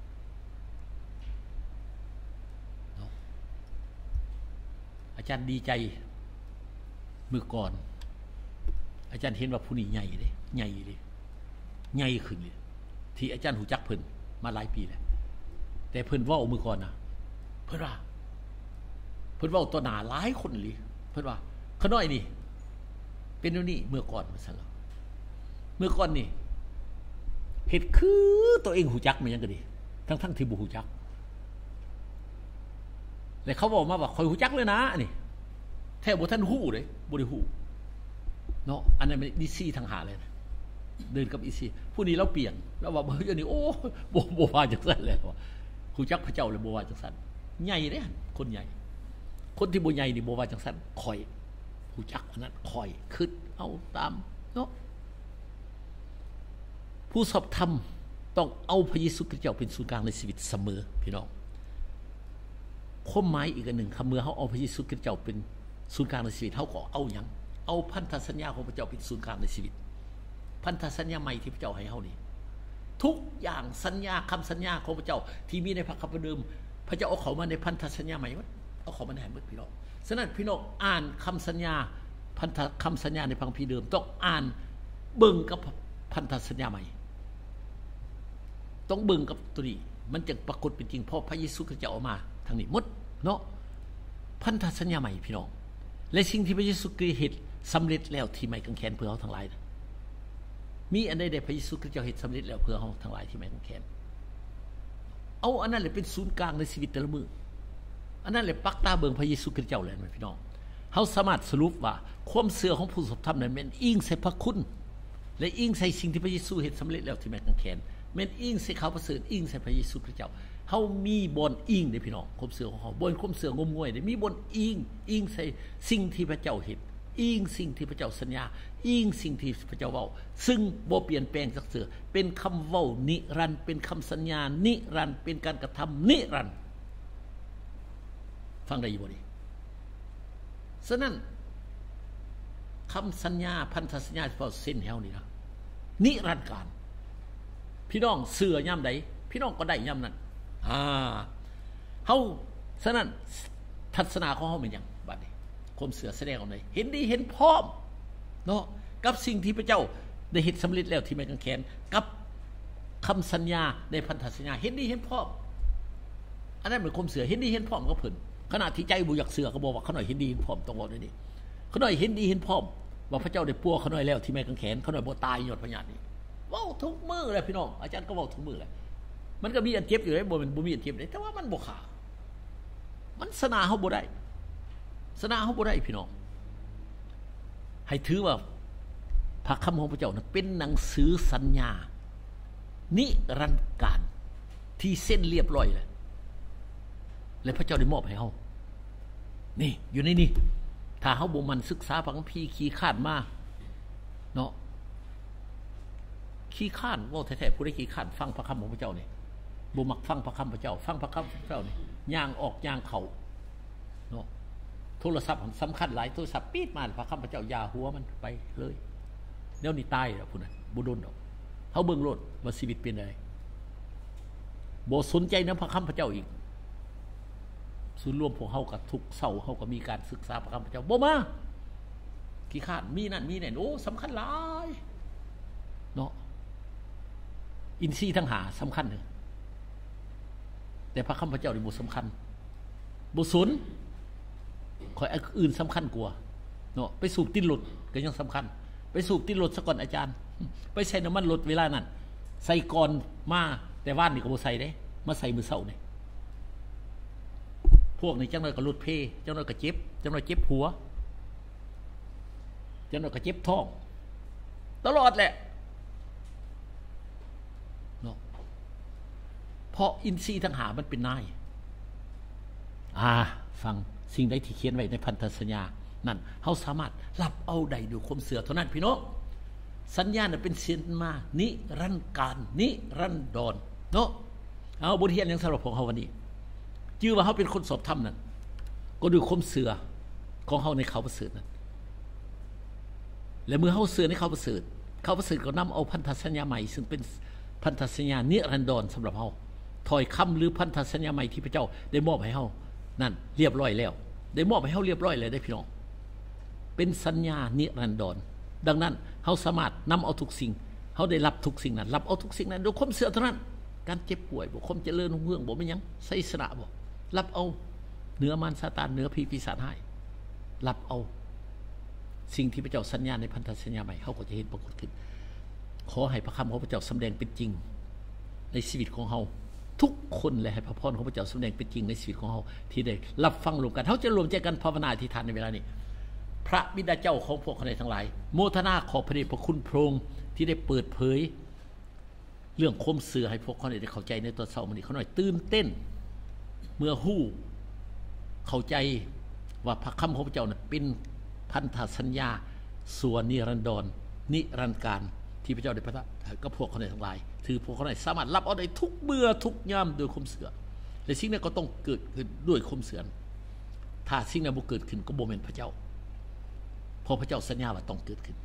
อาจารย์ดีใจเมื่อก่อนอาจารย์เห็นว่าผู้นี้ใหญ่เลยใหญ่เลยใหญ่ขึ้นเลยที่อาจารย์หูจักเพิ่นมาหลายปีแล้วแต่เพิ่นเว้าเมื่อก่อนน่ะเพิ่นว่าเพิ่นเว้าต่อหน้าหลายคนเลยเพิ่นว่าขน้อยนี่เป็นอยู่นี่เมื่อก่อนว่าซั่นล่ะเมื่อก่อนนี่เฮ็ดคือตัวเองหูจักมันยังก็ดีทั้งๆที่บ่หูจักแต่เขาบอกมาว่าข่อยหูจักเลยนะนี่แท้บ่ทันฮู้เด้บ่ได้ฮู้เนาะอันนั้นมันดิซี่ทางหาเลยนะเดินกับอีซี่ผู้นี้เราเปลี่ยนแล้วว่าเฮ้ยนี่โอ้บ่บ่ว่าจังซั่นแล้วฮู้จักพระเจ้าเลยบ่ว่าจังซั่นใหญ่เด้คนใหญ่คนที่บ่ใหญ่นี่บ่ว่าจังซั่นข่อยฮู้จักอันนั้นข่อยคิดเอาตามเนาะผู้สอบธรรมต้องเอาพระเยซูคริสต์เจ้าเป็นศูนย์กลางในชีวิตเสมอพี่น้องความหมายอีกอันหนึ่งคำเมื่อเขาเอาพระเยซูคริสต์เจ้าเป็นศูนย์กลางในชีวิตเขาก็เอาหยังเอาพันธสัญญาของพระเจ้าเป็นศูนย์กลางในชีวิตพันธสัญญาใหม่ที่พระเจ้าให้เขานี่ทุกอย่างสัญญาคำสัญญาของพระเจ้าที่มีในพระคัมภีร์เดิมพระเจ้าเอาเขามาในพันธสัญญาใหม่วัดเอาเขามาในหมดพี่น้องฉะนั้นพี่น้องอ่านคำสัญญาพันธคำสัญญาในพระคัมภีร์เดิมต้องอ่านเบิ่งกับพันธสัญญาใหม่ต้องเบิ่งกับตัวนี้มันจะปรากฏเป็นจริงเพราะพระเยซูคริสต์จะเอามาทางนี้หมดเนาะพันธสัญญาใหม่พี่น้องและสิ่งที่พระเยซูคริสต์เฮ็ดสำเร็จแล้วที่ไม้กางเขนเพื่อเฮาทั้งหลายนะมีอันใดได้พระเยซูคริสต์เจ้าเฮ็ดสำเร็จแล้วเพื่อเฮาทั้งหลายที่ไม้กางเขนเอาอันนั้นแหละเป็นศูนย์กลางในชีวิตแต่ละมื้ออันนั้นแหละปักตาเบิ่งพระเยซูคริสต์เจ้าเลยแม่พี่น้องเฮาสามารถสรุปว่าความเชื่อของผู้ศรัทธานั้นแม่นอิงใส่พระคุณและอิงใส่สิ่งที่พระเยซูเฮ็ดสำเร็จแล้วที่ไม้กางเขนแม่นอิงใส่ข่าวประเสริฐอิงใส่พระเยซูคริสต์เจ้าเฮามีบ่อนอิงเด้อพี่น้องความเชื่อของเฮาบ่อนความเชื่องมงวยเด้มีบ่อนอิงอิงใส่สิ่งที่พระเจ้าเฮ็ดอิงสิ่งที่พระเจ้าสัญญาอิงสิ่งที่พระเจ้าเว้าซึ่งบ่เปลี่ยนแปลงจักเทื่อเป็นคำเว้านิรันดร์เป็นคำสัญญานิรันดร์เป็นการกระทำนิรันดร์ฟังได้อยู่บ่นี่ฉะนั้นคำสัญญาพันธสัญญาที่พอเซ็นให้เฮานี่นะนิรันดร์การพี่น้องเชื่อยามใดพี่น้องก็ได้ยามนั้นอ่าเฮาฉะนั้นทัศนาของเฮาเป็นหยังบัดนี้ความเชื่อแสดงออกได้เห็นดีเห็นพร้อมเนาะกับสิ่งที่พระเจ้าได้เฮ็ดสำเร็จแล้วที่ไม้กางเขนกับคำสัญญาในพันธสัญญาเห็นดีเห็นพร้อมอันนั้นเป็นความเชื่อเห็นดีเห็นพร้อมกับเพิ่นขณะที่ใจบ่อยากเชื่อก็บอกว่าเขาหน่อยเห็นดีเห็นพร้อมต้องบอกด้วยนี่เขาหน่อยเห็นดีเห็นพร้อมว่าพระเจ้าได้ปัวเขาหน่อยแล้วที่ไม้กางเขนเขาหน่อยบ่ตายยอดพญานี่เว้าทุกมื้อเลยพี่น้องอาจารย์ก็เว้าทุกมื้อเลยมันก็มีอันเจ็บอยู่ได้บ่แม่นบ่มีอันเจ็บได้แต่ว่ามันบ่ขามันสนาเฮาบ่ได้สนาเฮาบ่ได้พี่น้องให้ถือว่าพระคำของพระเจ้านั้นเป็นหนังสือสัญญานิรันดร์การที่เส้นเรียบร้อยแล้วและพระเจ้าได้มอบให้เฮานี่อยู่ในนี้ถ้าเฮาบ่มันศึกษาพระคัมภีร์ขี้คร้านมาเนาะขี้คร้านเว้าแท้ๆผู้ใดขี้คร้านฟังพระคำของพระเจ้านี่บ่มักฟังพระคำพระเจ้าฟังพระคำพระเจ้านี่ย่างออกย่างเข้าเนาะโทรศัพท์สำคัญหลายโทรศัพท์ปี๊ดมาพระคำพระเจ้าอย่าหัวมันไปเลยเดี๋ยวนี้ตายแล้วพุ่นน่ะบ่โดนดอกเฮาเบิ่งโลดว่าชีวิตเป็นไดบ่สนใจนำพระคำพระเจ้าอีกส่วนรวมพวกเฮาก็ทุกเช้าเฮาก็มีการศึกษาพระคำพระเจ้าบ่มาขี้คร้านมีนั่นมีนี่โอ้สำคัญหลายเนาะอินทรีย์ทั้งหาสำคัญเด้อแต่พระคำพระเจ้านี่บ่สำคัญบ่สนขอยอันอื่นสำคัญกว่าเนาะไปสูบติดรถก็ยังสำคัญไปสูบติดรถซะก่อนอาจารย์ไปใส่น้ำมันรถเวลานั้นใส่ก่อนมาแต่ว่านนี่ก็บ่ใส่เด้มาใส่มื้อเช้านี่พวกนี้จังน้อยก็ลดเพจังน้อยก็เจ็บจังน้อยเจ็บหัวจังน้อยก็เจ็บท้องตลอดแหละเนาะเพราะอินทรีย์ทั้งหามันเป็นนายอ่าฟังสิ่งใดที่เขียนไว้ในพันธสัญญานั่นเฮาสามารถรับเอาได้ด้วยความเชื่อเท่านั้นพี่น้องสัญญาน่ะเป็นเสียนมานิรันดร์การนิรันดรเนาะเอาบทเรียนหยังสำหรับของเฮาวันนี้ชื่อว่าเฮาเป็นคนสอบธรรมนั่นก็ด้วยความเชื่อของเฮาในเขาประเสริฐนั่นและเมื่อเฮาเชื่อในเขาประเสริฐเขาประเสริฐก็นำเอาพันธสัญญาใหม่ซึ่งเป็นพันธสัญญานิรันดรสำหรับเฮาถ้อยคำหรือพันธสัญญาใหม่ที่พระเจ้าได้มอบให้เฮานั่นเรียบร้อยแล้วได้มอบให้เฮาเรียบร้อยแล้วได้พี่น้องเป็นสัญญานิรันดรดังนั้นเฮาสามารถนำเอาทุกสิ่งเฮาได้รับทุกสิ่งนั้นรับเอาทุกสิ่งนั้นด้วยความเชื่อเท่านั้นการเจ็บป่วยบ่ความเจริญรุ่งเรืองบ่แม่นหยังไสยสนะบ่รับเอาเหนือมารซาตานเหนือผีปีศาจให้รับเอาสิ่งที่พระเจ้าสัญญาในพันธสัญญาใหม่เฮาก็จะเห็นปรากฏขึ้นขอให้พระคำของพระเจ้าสำแดงเป็นจริงในชีวิตของเฮาทุกคนและให้พระพรของพระเจ้าสำแดงเป็นจริงในชีวิตของเฮาที่ได้รับฟังรวมกันเฮาจะรวมใจกันภาวนาอธิษฐานในเวลานี้พระบิดาเจ้าของพวกเขาทั้งหลายโมทนาขอพระเดชพระคุณพระองค์ที่ได้เปิดเผยเรื่องความเชื่อให้พวกเขาได้เข้าใจในตอนเช้ามื้อนี้เขาหน่อยตื่นเต้นเมื่อฮู้เข้าใจว่าพระคำของพระเจ้านั้นเป็นพันธสัญญาส่วนนิรันดรนิรันดร์การที่พระเจ้าได้ประทานกับพวกเขาทั้งหลายถือพวกเขาสามารถรับเอาได้ทุกเมื่อทุกยามโดยความเชื่อและสิ่งนั้นก็ต้องเกิดขึ้นด้วยความเชื่อถ้าสิ่งนั้นบ่เกิดขึ้นก็บ่แม่นพระเจ้าเพราะพระเจ้าสัญญาว่าต้องเกิดขึ้น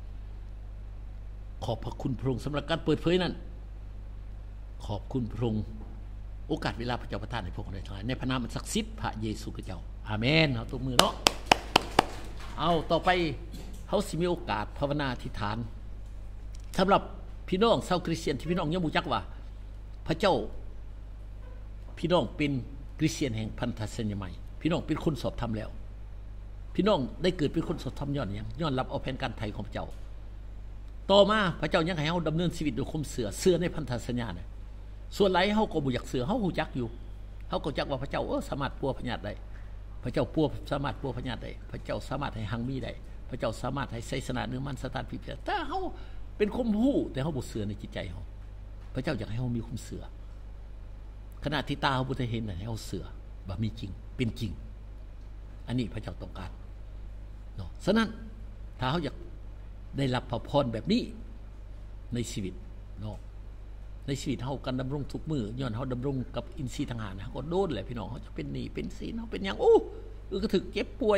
ขอบพระคุณพระองค์สำหรับการเปิดเผยนั้นขอบคุณพระองค์โอกาสเวลาพระเจ้าประทานให้พวกเราได้ทั้งหลายในพระนามศักดิ์สิทธิ์พระเยซูคริสต์เจ้าอาเมนเอาตัวมือเนาะเอาต่อไปเฮาสิมีโอกาสภาวนาอธิษฐานสำหรับพี่น้องชาวคริสเตียนที่พี่น้องยังบ่รู้จักว่าพระเจ้าพี่น้องเป็นคริสเตียนแห่งพันธสัญญาใหม่พี่น้องเป็นคนสอบธรรมแล้วพี่น้องได้เกิดเป็นคนสดทำย้อนหยังย้อนรับเอาแผนการไถ่ของพระเจ้าต่อมาพระเจ้ายังให้เฮาดำเนินชีวิตโดยความเสื่อเสื่อในพันธสัญญาน่ะส่วนหลายเฮาก็บ่อยากเสื่อเฮาฮู้จักอยู่เฮาก็จักว่าพระเจ้าเออสามารถปัวพญาติได้พระเจ้าปัวสามารถปัวพญาติได้พระเจ้าสามารถให้หังมีได้พระเจ้าสามารถให้ไสสนะเนื้อมันสถานพิพิธแต่เฮาเป็นความรู้แต่เฮาบ่เสื่อในจิตใจเฮาพระเจ้าอยากให้เฮามีความเสื่อขณะที่ตาเฮาบ่ได้เห็นน่ะให้เฮาเสื่อบ่มีจริงเป็นจริงอันนี้พระเจ้าต้องการเนาะฉะนั้นถ้าเฮาอยากได้รับพระพรแบบนี้ในชีวิตเนาะในชีวิตเฮากันดำรงทุกมื้อย้อนเฮาดำรงกับอินทรีย์ทางหารก็โดนแหละพี่น้องเฮาจะเป็นหนี้เป็นสินเฮาเป็นหยังโอ้อึกระถึกเจ็บป่วย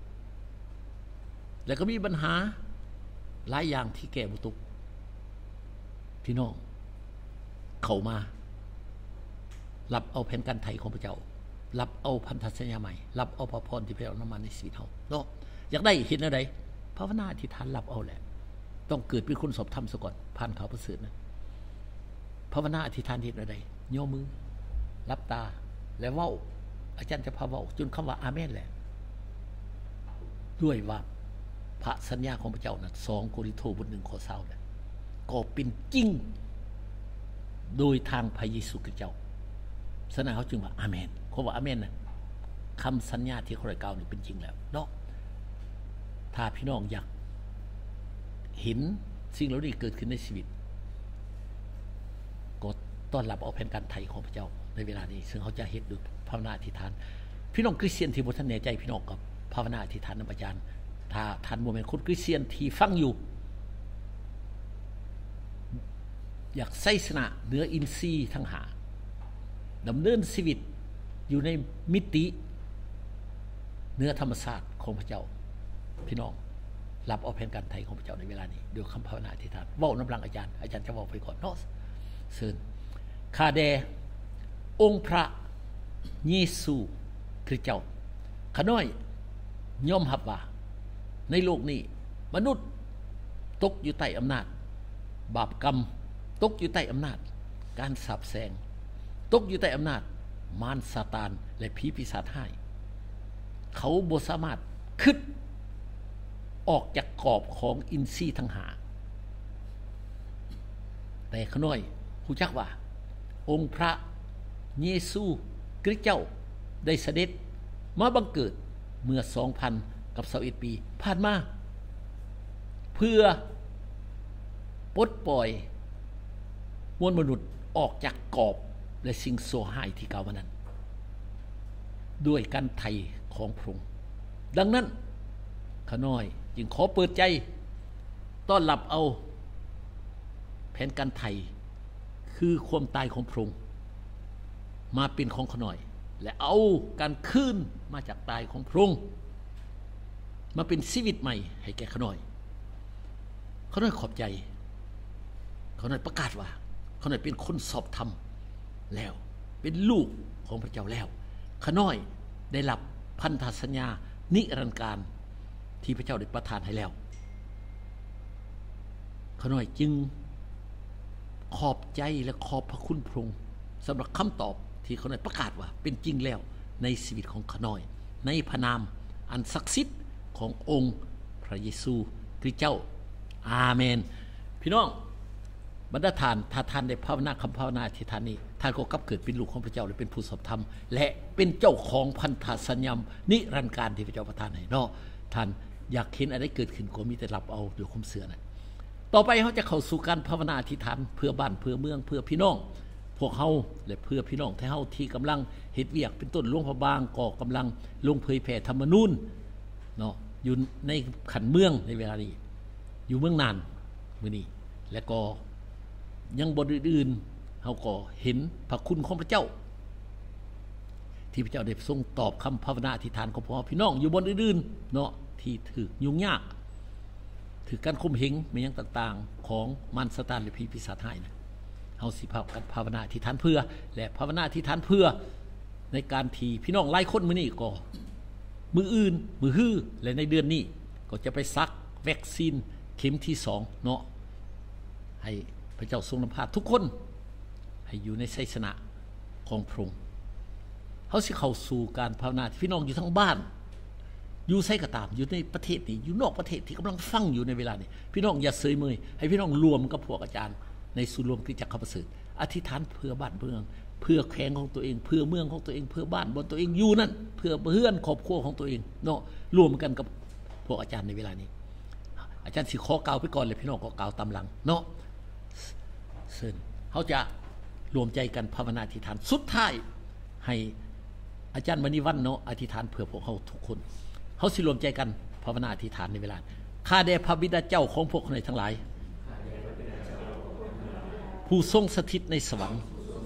แล้วก็มีปัญหาหลายอย่างที่แก้บ่ตกพี่น้องเข้ามารับเอาแผนการไถ่ของพระเจ้ารับเอาพันธสัญญาใหม่รับเอาพระพรที่พระเจ้านำมาในชีวิตเฮาเนาะอยากได้เห็นอะไรภาวนาอธิษฐานรับเอาแหละต้องเกิดเป็นคนสอบธรรมซะก่อนผ่านเขาประเสริฐนะภาวนาอธิษฐานเห็นอะไรย่อมือรับตาแล้วเว้าอาจารย์จะพาเว้าจนคำว่าอาเมนแหละด้วยว่าพระสัญญาของพระเจ้านะสองโครินธ์บทหนึ่งข้อเศร้านะก็เป็นจริงโดยทางพระเยซูคริสต์เจ้าฉะนั้นเขาจึงว่าอาเมนเขาว่าอาเมนนะคำสัญญาที่เขาได้กล่าวนี่เป็นจริงแล้วเนาะถ้าพี่น้องอยากเห็นสิ่งเหล่านี้เกิดขึ้นในชีวิตก็ต้อนรับเอาแผนการไถ่ของพระเจ้าในเวลานี้ซึ่งเขาจะเฮ็ดด้วยภาวนาอธิษฐานพี่น้องคริสเตียนที่บ่ทันแน่ใจพี่น้องกับภาวนาอธิษฐานนำอาจารย์ถ้าท่านบ่แม่นคนคริสเตียนที่ฟังอยู่อยากไสสนะเหนืออินทรีย์ทั้งห้าดำเนินชีวิตอยู่ในมิติเหนือธรรมชาติของพระเจ้าพี่น้องรับเอาแผนการไถ่ของพระเจ้าในเวลานี้ด้วยคำภาวนาอธิษฐานเว้านำลังอาจารย์อาจารย์จะเว้าไปก่อนเนาะเชิญข้าแด่องค์พระเยซูคริสต์เจ้าข้าน้อยยอมรับว่าในโลกนี้มนุษย์ตกอยู่ใต้อำนาจบาปกรรมตกอยู่ใต้อำนาจการสาปแช่งตกอยู่ใต้อำนาจมารซาตานและผีปีศาจร้ายเขาบ่สามารถคิดออกจากกรอบของอินทรีย์ทั้งห้าแต่ข้าน้อยรู้จักว่าองค์พระเยซูคริสต์เจ้าได้เสด็จมาบังเกิดเมื่อ สองพันกับยี่สิบเอ็ด ปีผ่านมาเพื่อปลดปล่อยมวลมนุษย์ออกจากกรอบและสิ่งชั่วร้ายที่กล่าวมานั้นด้วยการไถ่ของพระองค์ดังนั้นข้าน้อยจึงขอเปิดใจต้อนรับเอาแผนการไถ่คือความตายของพระองค์มาเป็นของข้าน้อยและเอาการคืนมาจากตายของพระองค์มาเป็นชีวิตใหม่ให้แก่ข้าน้อยข้าน้อยขอบใจข้าน้อยประกาศว่าข้าน้อยเป็นคนสอบธรรมแล้วเป็นลูกของพระเจ้าแล้วข้าน้อยได้รับพันธสัญญานิรันดร์การที่พระเจ้าได้ประทานให้แล้วข้าน้อยจึงขอบใจและขอบพระคุณพระองค์สำหรับคำตอบที่ข้าน้อยประกาศว่าเป็นจริงแล้วในชีวิตของข้าน้อยในพระนามอันศักดิ์สิทธิ์ขององค์พระเยซูคริสต์เจ้าอาเมนพี่น้องบรรดาท่านถ้าท่านได้ภาวนาคำภาวนาอธิษฐานนี้ท่านก็กลับเกิดเป็นลูกของพระเจ้าและเป็นผู้สอบธรรมและเป็นเจ้าของพันธสัญญานิรันดร์การที่พระเจ้าประทานให้เนาะท่านอยากเห็นอะไรเกิดขึ้นก็มีแต่รับเอาด้วยความเชื่อนะต่อไปเขาจะเข้าสู่การภาวนาอธิษฐานเพื่อบ้านเพื่อเมืองเพื่อพี่น้องพวกเฮาและเพื่อพี่น้องที่เฮาที่กำลังเฮ็ดเวียกเป็นต้นหลวงพระบางก็กำลังลงเผยแผ่ธรรมนูญเนาะอยู่ในขันเมืองในเวลานี้อยู่เมืองนานมื้อนี้และก็ยังบ่อื่นๆเฮาก็เห็นพระคุณของพระเจ้าที่พระเจ้าได้ทรงตอบคำภาวนาอธิษฐานของพวกพี่น้องอยู่บนอื่นๆเนาะที่ถูกยุ่งยากถือการข่มเหงมีอย่างต่างๆของมารซาตานหรือผีปีศาจร้ายนะเฮาสิภาวนาอธิษฐานเพื่อและภาวนาอธิษฐานเพื่อในการที่พี่น้องหลายคนมื้อนี้ก็มื้ออื่นมื้อฮื้อและในเดือนนี้ก็จะไปซักวัคซีนเข็มที่สองเนาะให้พระเจ้าทรงนำพาทุกคนให้อยู่ในไสยชนะของพระองค์เฮาสิเข้าสู่การภาวนาที่พี่น้องอยู่ทั้งบ้านอยู่ไสก็ตามอยู่ในประเทศนี้อยู่นอกประเทศที่กำลังฟังอยู่ในเวลานี้พี่น้องอย่าเสยเมยให้พี่น้องรวมกับพวกอาจารย์ในศูนย์รวมคริสตจักรเขาประเสริฐอธิษฐานเพื่อบ้านเมืองเพื่อแขวงของตัวเองเพื่อเมืองของตัวเองเพื่อบ้านบนตัวเองอยู่นั่นเพื่อเพื่อนครอบครัวของตัวเองเนาะรวมกันกับพวกอาจารย์ในเวลานี้อาจารย์สิขอกล่าวไปก่อนเลยพี่น้องก็กล่าวตามหลังเนาะซึ่งเขาจะรวมใจกันภาวนาอธิษฐานสุดท้ายให้อาจารย์มณีวันเนาะอธิษฐานเพื่อพวกเขาทุกคนเขาสิรวมใจกันภาวนาอธิษฐานในเวลาข้าแด่พระบิดาเจ้าของพวกคนทั้งหลายผู้ทรงสถิตในสวรรค์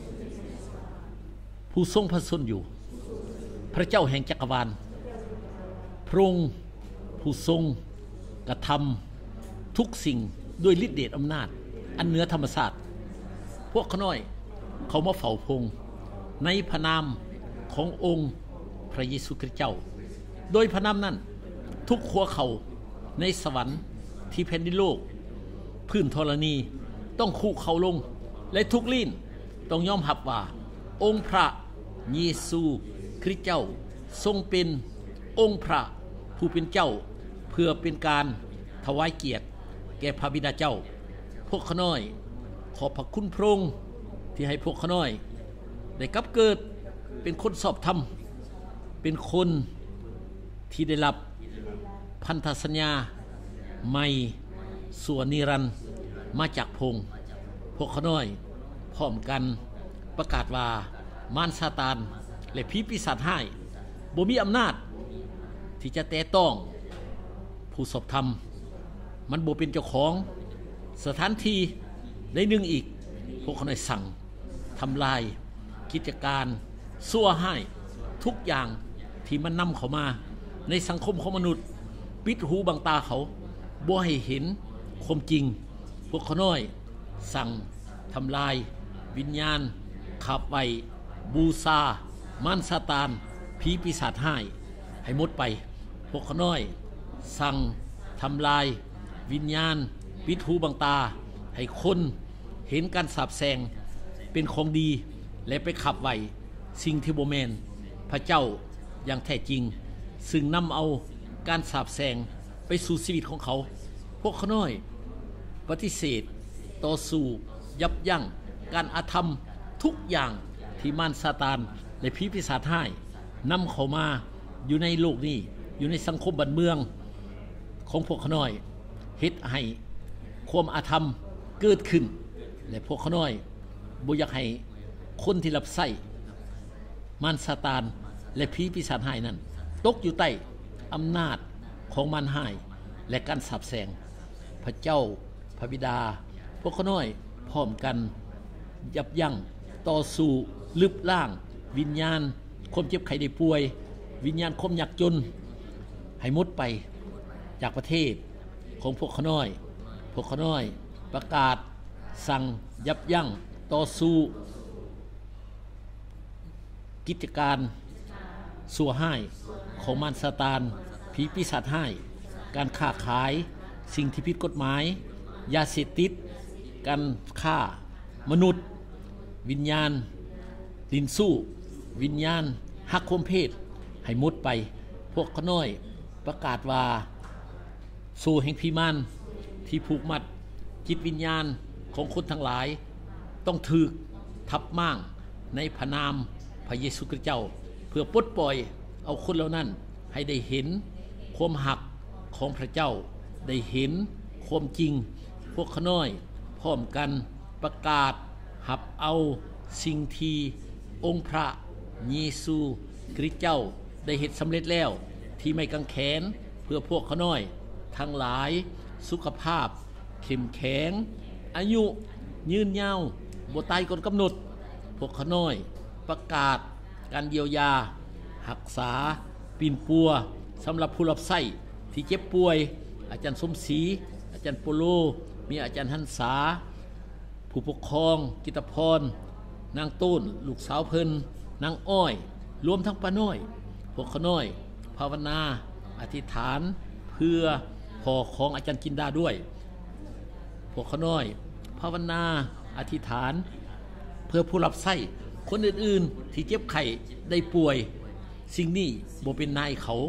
ผู้ทรงพระชนอยู่พระเจ้าแห่งจักรวาลพระองค์ผู้ทรงกระทำทุกสิ่งด้วยฤทธิเดชอำนาจอันเหนือธรรมชาติพวกขน้อยเขามาเฝ้าพระองค์ในพระนามขององค์พระเยซูคริสต์เจ้าโดยพระนามนั้นทุกขัวเขาในสวรรค์ที่แผ่นดินโลกพื้นธรณีต้องคุกเข่าลงและทุกลิ้นต้องยอมรับว่าองค์พระเยซูคริสต์เจ้าทรงเป็นองค์พระผู้เป็นเจ้าเพื่อเป็นการถวายเกียรติแก่พระบิดาเจ้าพวกข้าน้อยขอบพระคุณพระองค์ที่ให้พวกข้าน้อยได้กลับเกิดเป็นคนสอบธรรมเป็นคนที่ได้รับพันธสัญญาใหม่ส่วนนิรันดร์มาจากพระองค์พวกข้าน้อยพร้อมกันประกาศว่ามารซาตานและผีปีศาจร้ายบ่มีอำนาจที่จะแตะต้องผู้สอบธรรมมันบ่เป็นเจ้าของสถานที่ได้หนึ่งอีกพวกเขาได้สั่งทำลายกิจการซั่วให้ทุกอย่างที่มันนำเข้ามาในสังคมของมนุษย์ปิดหูบังตาเขาบ่ให้เห็นความจริงพวกเขาน้อยสั่งทำลายวิญญาณขับไว้บูชามารซาตานผีปีศาจร้ายให้หมดไปพวกเขาน้อยสั่งทำลายวิญญาณปิดหูบังตาให้คนเห็นการสาปแช่งเป็นของดีและไปขับไว้สิ่งที่บ่แม่นพระเจ้าอย่างแท้จริงซึ่งนำเอาการสาปแช่งไปสู่ชีวิตของเขาพวกเขาน้อยปฏิเสธต่อสู้ยับยั้งการอาธรรมทุกอย่างที่มารซาตานและผีปีศาจร้ายนำเข้ามาอยู่ในโลกนี้อยู่ในสังคมบ้านเมืองของพวกเขาน้อยเฮ็ดให้ความอาธรรมเกิดขึ้นและพวกเขาน้อยบ่อยากให้คนที่รับใช้มารซาตานและผีปีศาจร้ายนั้นตกอยู่ใต้อำนาจของมารร้ายและการสาปแช่งพระเจ้าพระบิดาพวกเขาน้อยพร้อมกันยับยั้งต่อสู้ลึบล้างวิญญาณความเจ็บไข้ได้ป่วยวิญญาณความยากจนให้หมดไปจากประเทศของพวกเขาน้อยพวกเขาน้อยประกาศสั่งยับยั้งต่อสู้กิจการสั่วให้ของมารซาตานผีปีศาจร้ายการค้าขายสิ่งที่ผิดกฎหมายยาเสพติดการฆ่ามนุษย์วิญญาณลิ้นสู้วิญญาณหักความเพศให้หมดไปพวกเขาน้อยประกาศว่าสู่แห่งพิมานที่ผูกมัดจิตวิญญาณของคนทั้งหลายต้องถูกทับม่างในพระนามพระเยซูคริสต์เจ้าเพื่อปลดปล่อยเอาคนเหล่านั้นให้ได้เห็นความหักของพระเจ้าได้เห็นความจริงพวกเขาน้อยพร้อมกันประกาศหับเอาสิ่งที่องค์พระเยซูคริสต์เจ้าได้เฮ็ดสำเร็จแล้วที่ไม่กังแขนเพื่อพวกเขาน้อยทั้งหลายสุขภาพเข้มแข็งอายุยืนยาวบ่ตายก่อนกำหนดพวกเขาน้อยประกาศการเยียวยารักษาปีนปัวสำหรับผู้รับใช้ที่เจ็บป่วยอาจารย์สมศรีอาจารย์โปโลมีอาจารย์หันษาผู้ปกครองกิตพรนางต้นลูกสาวเพิ่นนางอ้อยรวมทั้งป้าน้อยพวกเขาน้อยภาวนาอธิษฐานเพื่อพ่อของอาจารย์จินดาด้วยพวกเขาน้อยภาวนาอธิษฐานเพื่อผู้รับใช้คนอื่นๆที่เจ็บไข้ได้ป่วยสิ่งนี้บ่เป็นนายเขา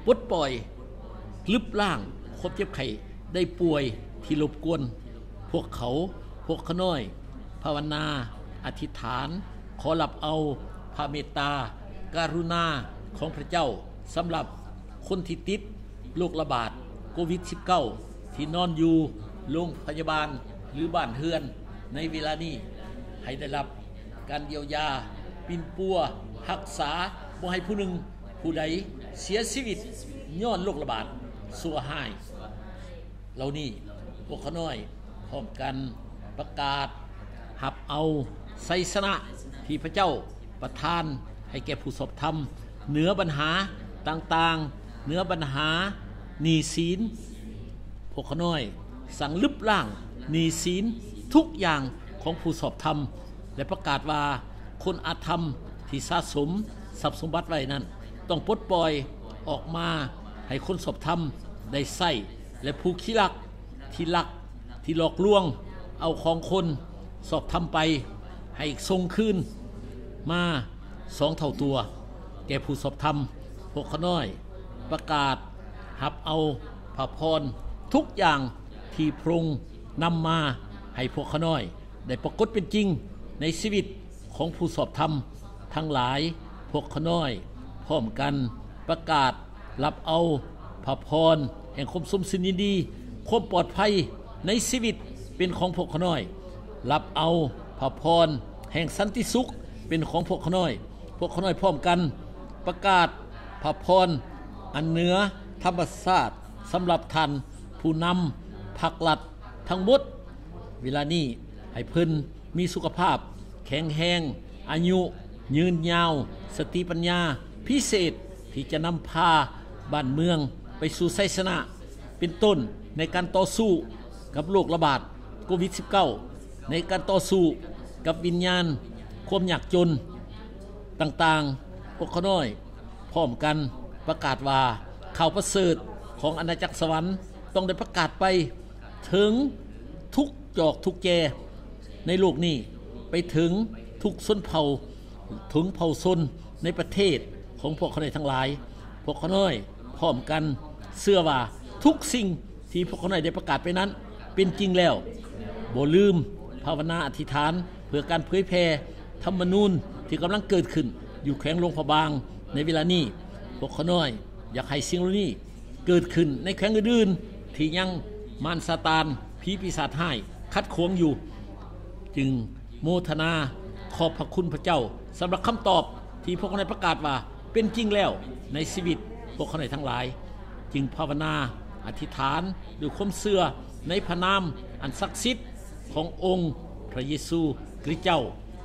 ปลดปล่อยลึบล่างความเจ็บไข้ได้ป่วยที่รบกวนพวกเขาพวกเขาน้อยภาวนาอธิษฐานขอรับเอาพระเมตตาการุณาของพระเจ้าสำหรับคนที่ติดโรคระบาดโควิด สิบเก้า ที่นอนอยู่โรงพยาบาลหรือบ้านเฮือนในเวลานี้ให้ได้รับการเยียวยาปินปัวรักษาบ่ให้ผู้หนึ่งผู้ใดเสียชีวิตย้อนโรคระบาดสัวหายเหล่านี้พวกเขาน้อยพร้อมกันประกาศหับเอาไสสนะที่พระเจ้าประทานให้แก่ผู้สอบธรรมเหนือปัญหาต่างๆเหนือปัญหาหนี้สินพวกเขาน้อยสั่งลึบล่างหนี้สินทุกอย่างของผู้สอบธรรมและประกาศว่าคนอาธรรมที่สะสมทรัพย์สมบัติไว้นั้นต้องปลดปล่อยออกมาให้คนสอบธรรมได้ใช้และผู้ขี้ลักที่ลักที่หลอกลวงเอาของคนสอบธรรมไปให้ส่งคืนมาสองเท่าตัวแก่ผู้สอบธรรมพวกเขาน้อยประกาศหับเอาพระพรทุกอย่างที่พระองค์นำมาให้พวกเขาน้อยได้ปรากฏเป็นจริงในชีวิตของผู้สอบธรรมทั้งหลายพวกเขาน้อยพร้อมกันประกาศรับเอาพระพรแห่งความสมสินยินดีความปลอดภัยในชีวิตเป็นของพวกเขาน้อยรับเอาพระพรแห่งสันติสุขเป็นของพวกเขาน้อยพวกเขาน้อยพร้อมกันประกาศพระพรอันเหนือธรรมชาติสำหรับท่านผู้นำภาครัฐทั้งหมดเวลานี้ให้เพิ่นมีสุขภาพแข็งแรงอายุยืนยาวสติปัญญาพิเศษที่จะนำพาบ้านเมืองไปสู่ชัยชนะเป็นต้นในการต่อสู้กับโรคระบาดโควิด สิบเก้า ในการต่อสู้กับวิญญาณความยากจนต่างๆพวกเขาน้อยพร้อมกันประกาศว่าข่าวประเสริฐของอาณาจักรสวรรค์ต้องได้ประกาศไปถึงทุกจอกทุกแจในโลกนี้ไปถึงทุกชนเผ่าถึงเผ่าชนในประเทศของพวกเขาน้อยทั้งหลายพวกเขาน้อยพร้อมกันเชื่อว่าทุกสิ่งที่พวกเขาน้อยได้ประกาศไปนั้นเป็นจริงแล้วบ่ลืมภาวนาอธิษฐานเพื่อการเผยแผ่ธรรมนูญที่กำลังเกิดขึ้นอยู่แขวงหลวงพระบางในเวลานี้พวกเขาน้อยอยากให้สิ่งเหล่านี้เกิดขึ้นในแขวงอื่นๆที่ยังมารซาตานผีปีศาจร้ายคัดขวางอยู่จึงโมทนาขอบพระคุณพระเจ้าสำหรับคำตอบที่พวกเขาได้ประกาศว่าเป็นจริงแล้วในชีวิตพวกเขาได้ทั้งหลายจึงภาวนาอธิษฐานด้วยความเชื่อในพระนามอันศักดิ์สิทธิ์ขององค์พระเยซูคริสต์เจ้า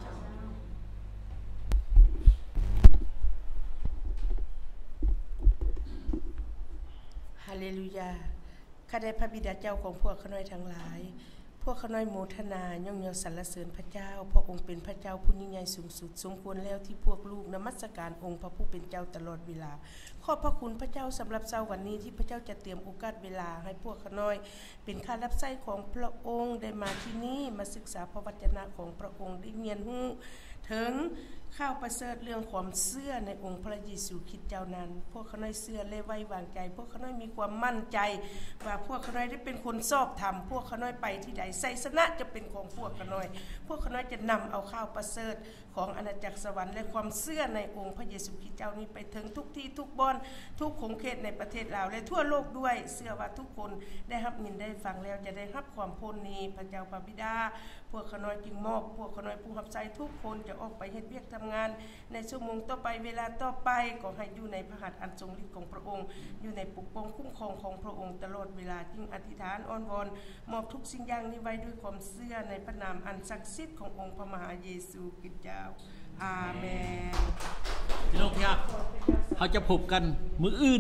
ฮาเลลูยาข้าได้พระบิดาเจ้าของพวกข้าน้อยทั้งหลายพวกข้าน้อยโมทนาย่องยอสรรเสริญพระเจ้าพระองค์เป็นพระเจ้าผู้ยิ่งใหญ่สูงสุดสมควรแล้วที่พวกลูกนมัสการองค์พระผู้เป็นเจ้าตลอดเวลาขอบพระคุณพระเจ้าสำหรับเช้าวันนี้ที่พระเจ้าจะเตรียมโอกาสเวลาให้พวกข้าน้อยเป็นข้ารับใช้ของพระองค์ได้มาที่นี่มาศึกษาพระวจนะของพระองค์ได้เรียนรู้ถึงข้าวประเสริฐเรื่องความเชื่อในองค์พระเยซูคริสต์เจ้านั้นพวกข้าน้อยเชื่อและไว้วางใจพวกข้าน้อยมีความมั่นใจว่าพวกข้าน้อยได้เป็นคนชอบธรรมพวกข้าน้อยไปที่ใดไสสนะจะเป็นของพวกข้าน้อยพวกข้าน้อยจะนำเอาข้าวประเสริฐของอาณาจักรสวรรค์และความเชื่อในองค์พระเยซูคริสต์เจ้านี้ไปถึงทุกที่ทุกบอนทุกขงเขตในประเทศลาวและทั่วโลกด้วยเชื่อว่าทุกคนได้รับยินได้ฟังแล้วจะได้รับความพ้นนี้พระเจ้าพระบิดาพวกข้าน้อยจึงมอบพวกข้าน้อยผู้รับใช้ทุกคนจะออกไปเฮ็ดเวียกทำงานในชั่วโมงต่อไปเวลาต่อไปก็ให้อยู่ในพระหัตถ์อันทรงฤทธิ์ของพระองค์อยู่ในปกป้องคุ้มครองของพระองค์ตลอดเวลาจึงอธิษฐานอ้อนวอนมอบทุกสิ่งอย่างนี้ไว้ด้วยความเชื่อในพระนามอันศักดิ์สิทธิ์ขององค์พระมหาเยซูคริสต์เจ้าอาเมนพี่น้องครับเขาจะพบกันมื้ออื่น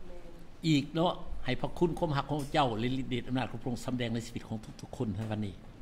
อีกเนาะให้พระคุณความรักของเจ้าและฤทธิ์เดชอำนาจของพระองค์สำแดงในชีวิตของทุกๆคนในวันนี้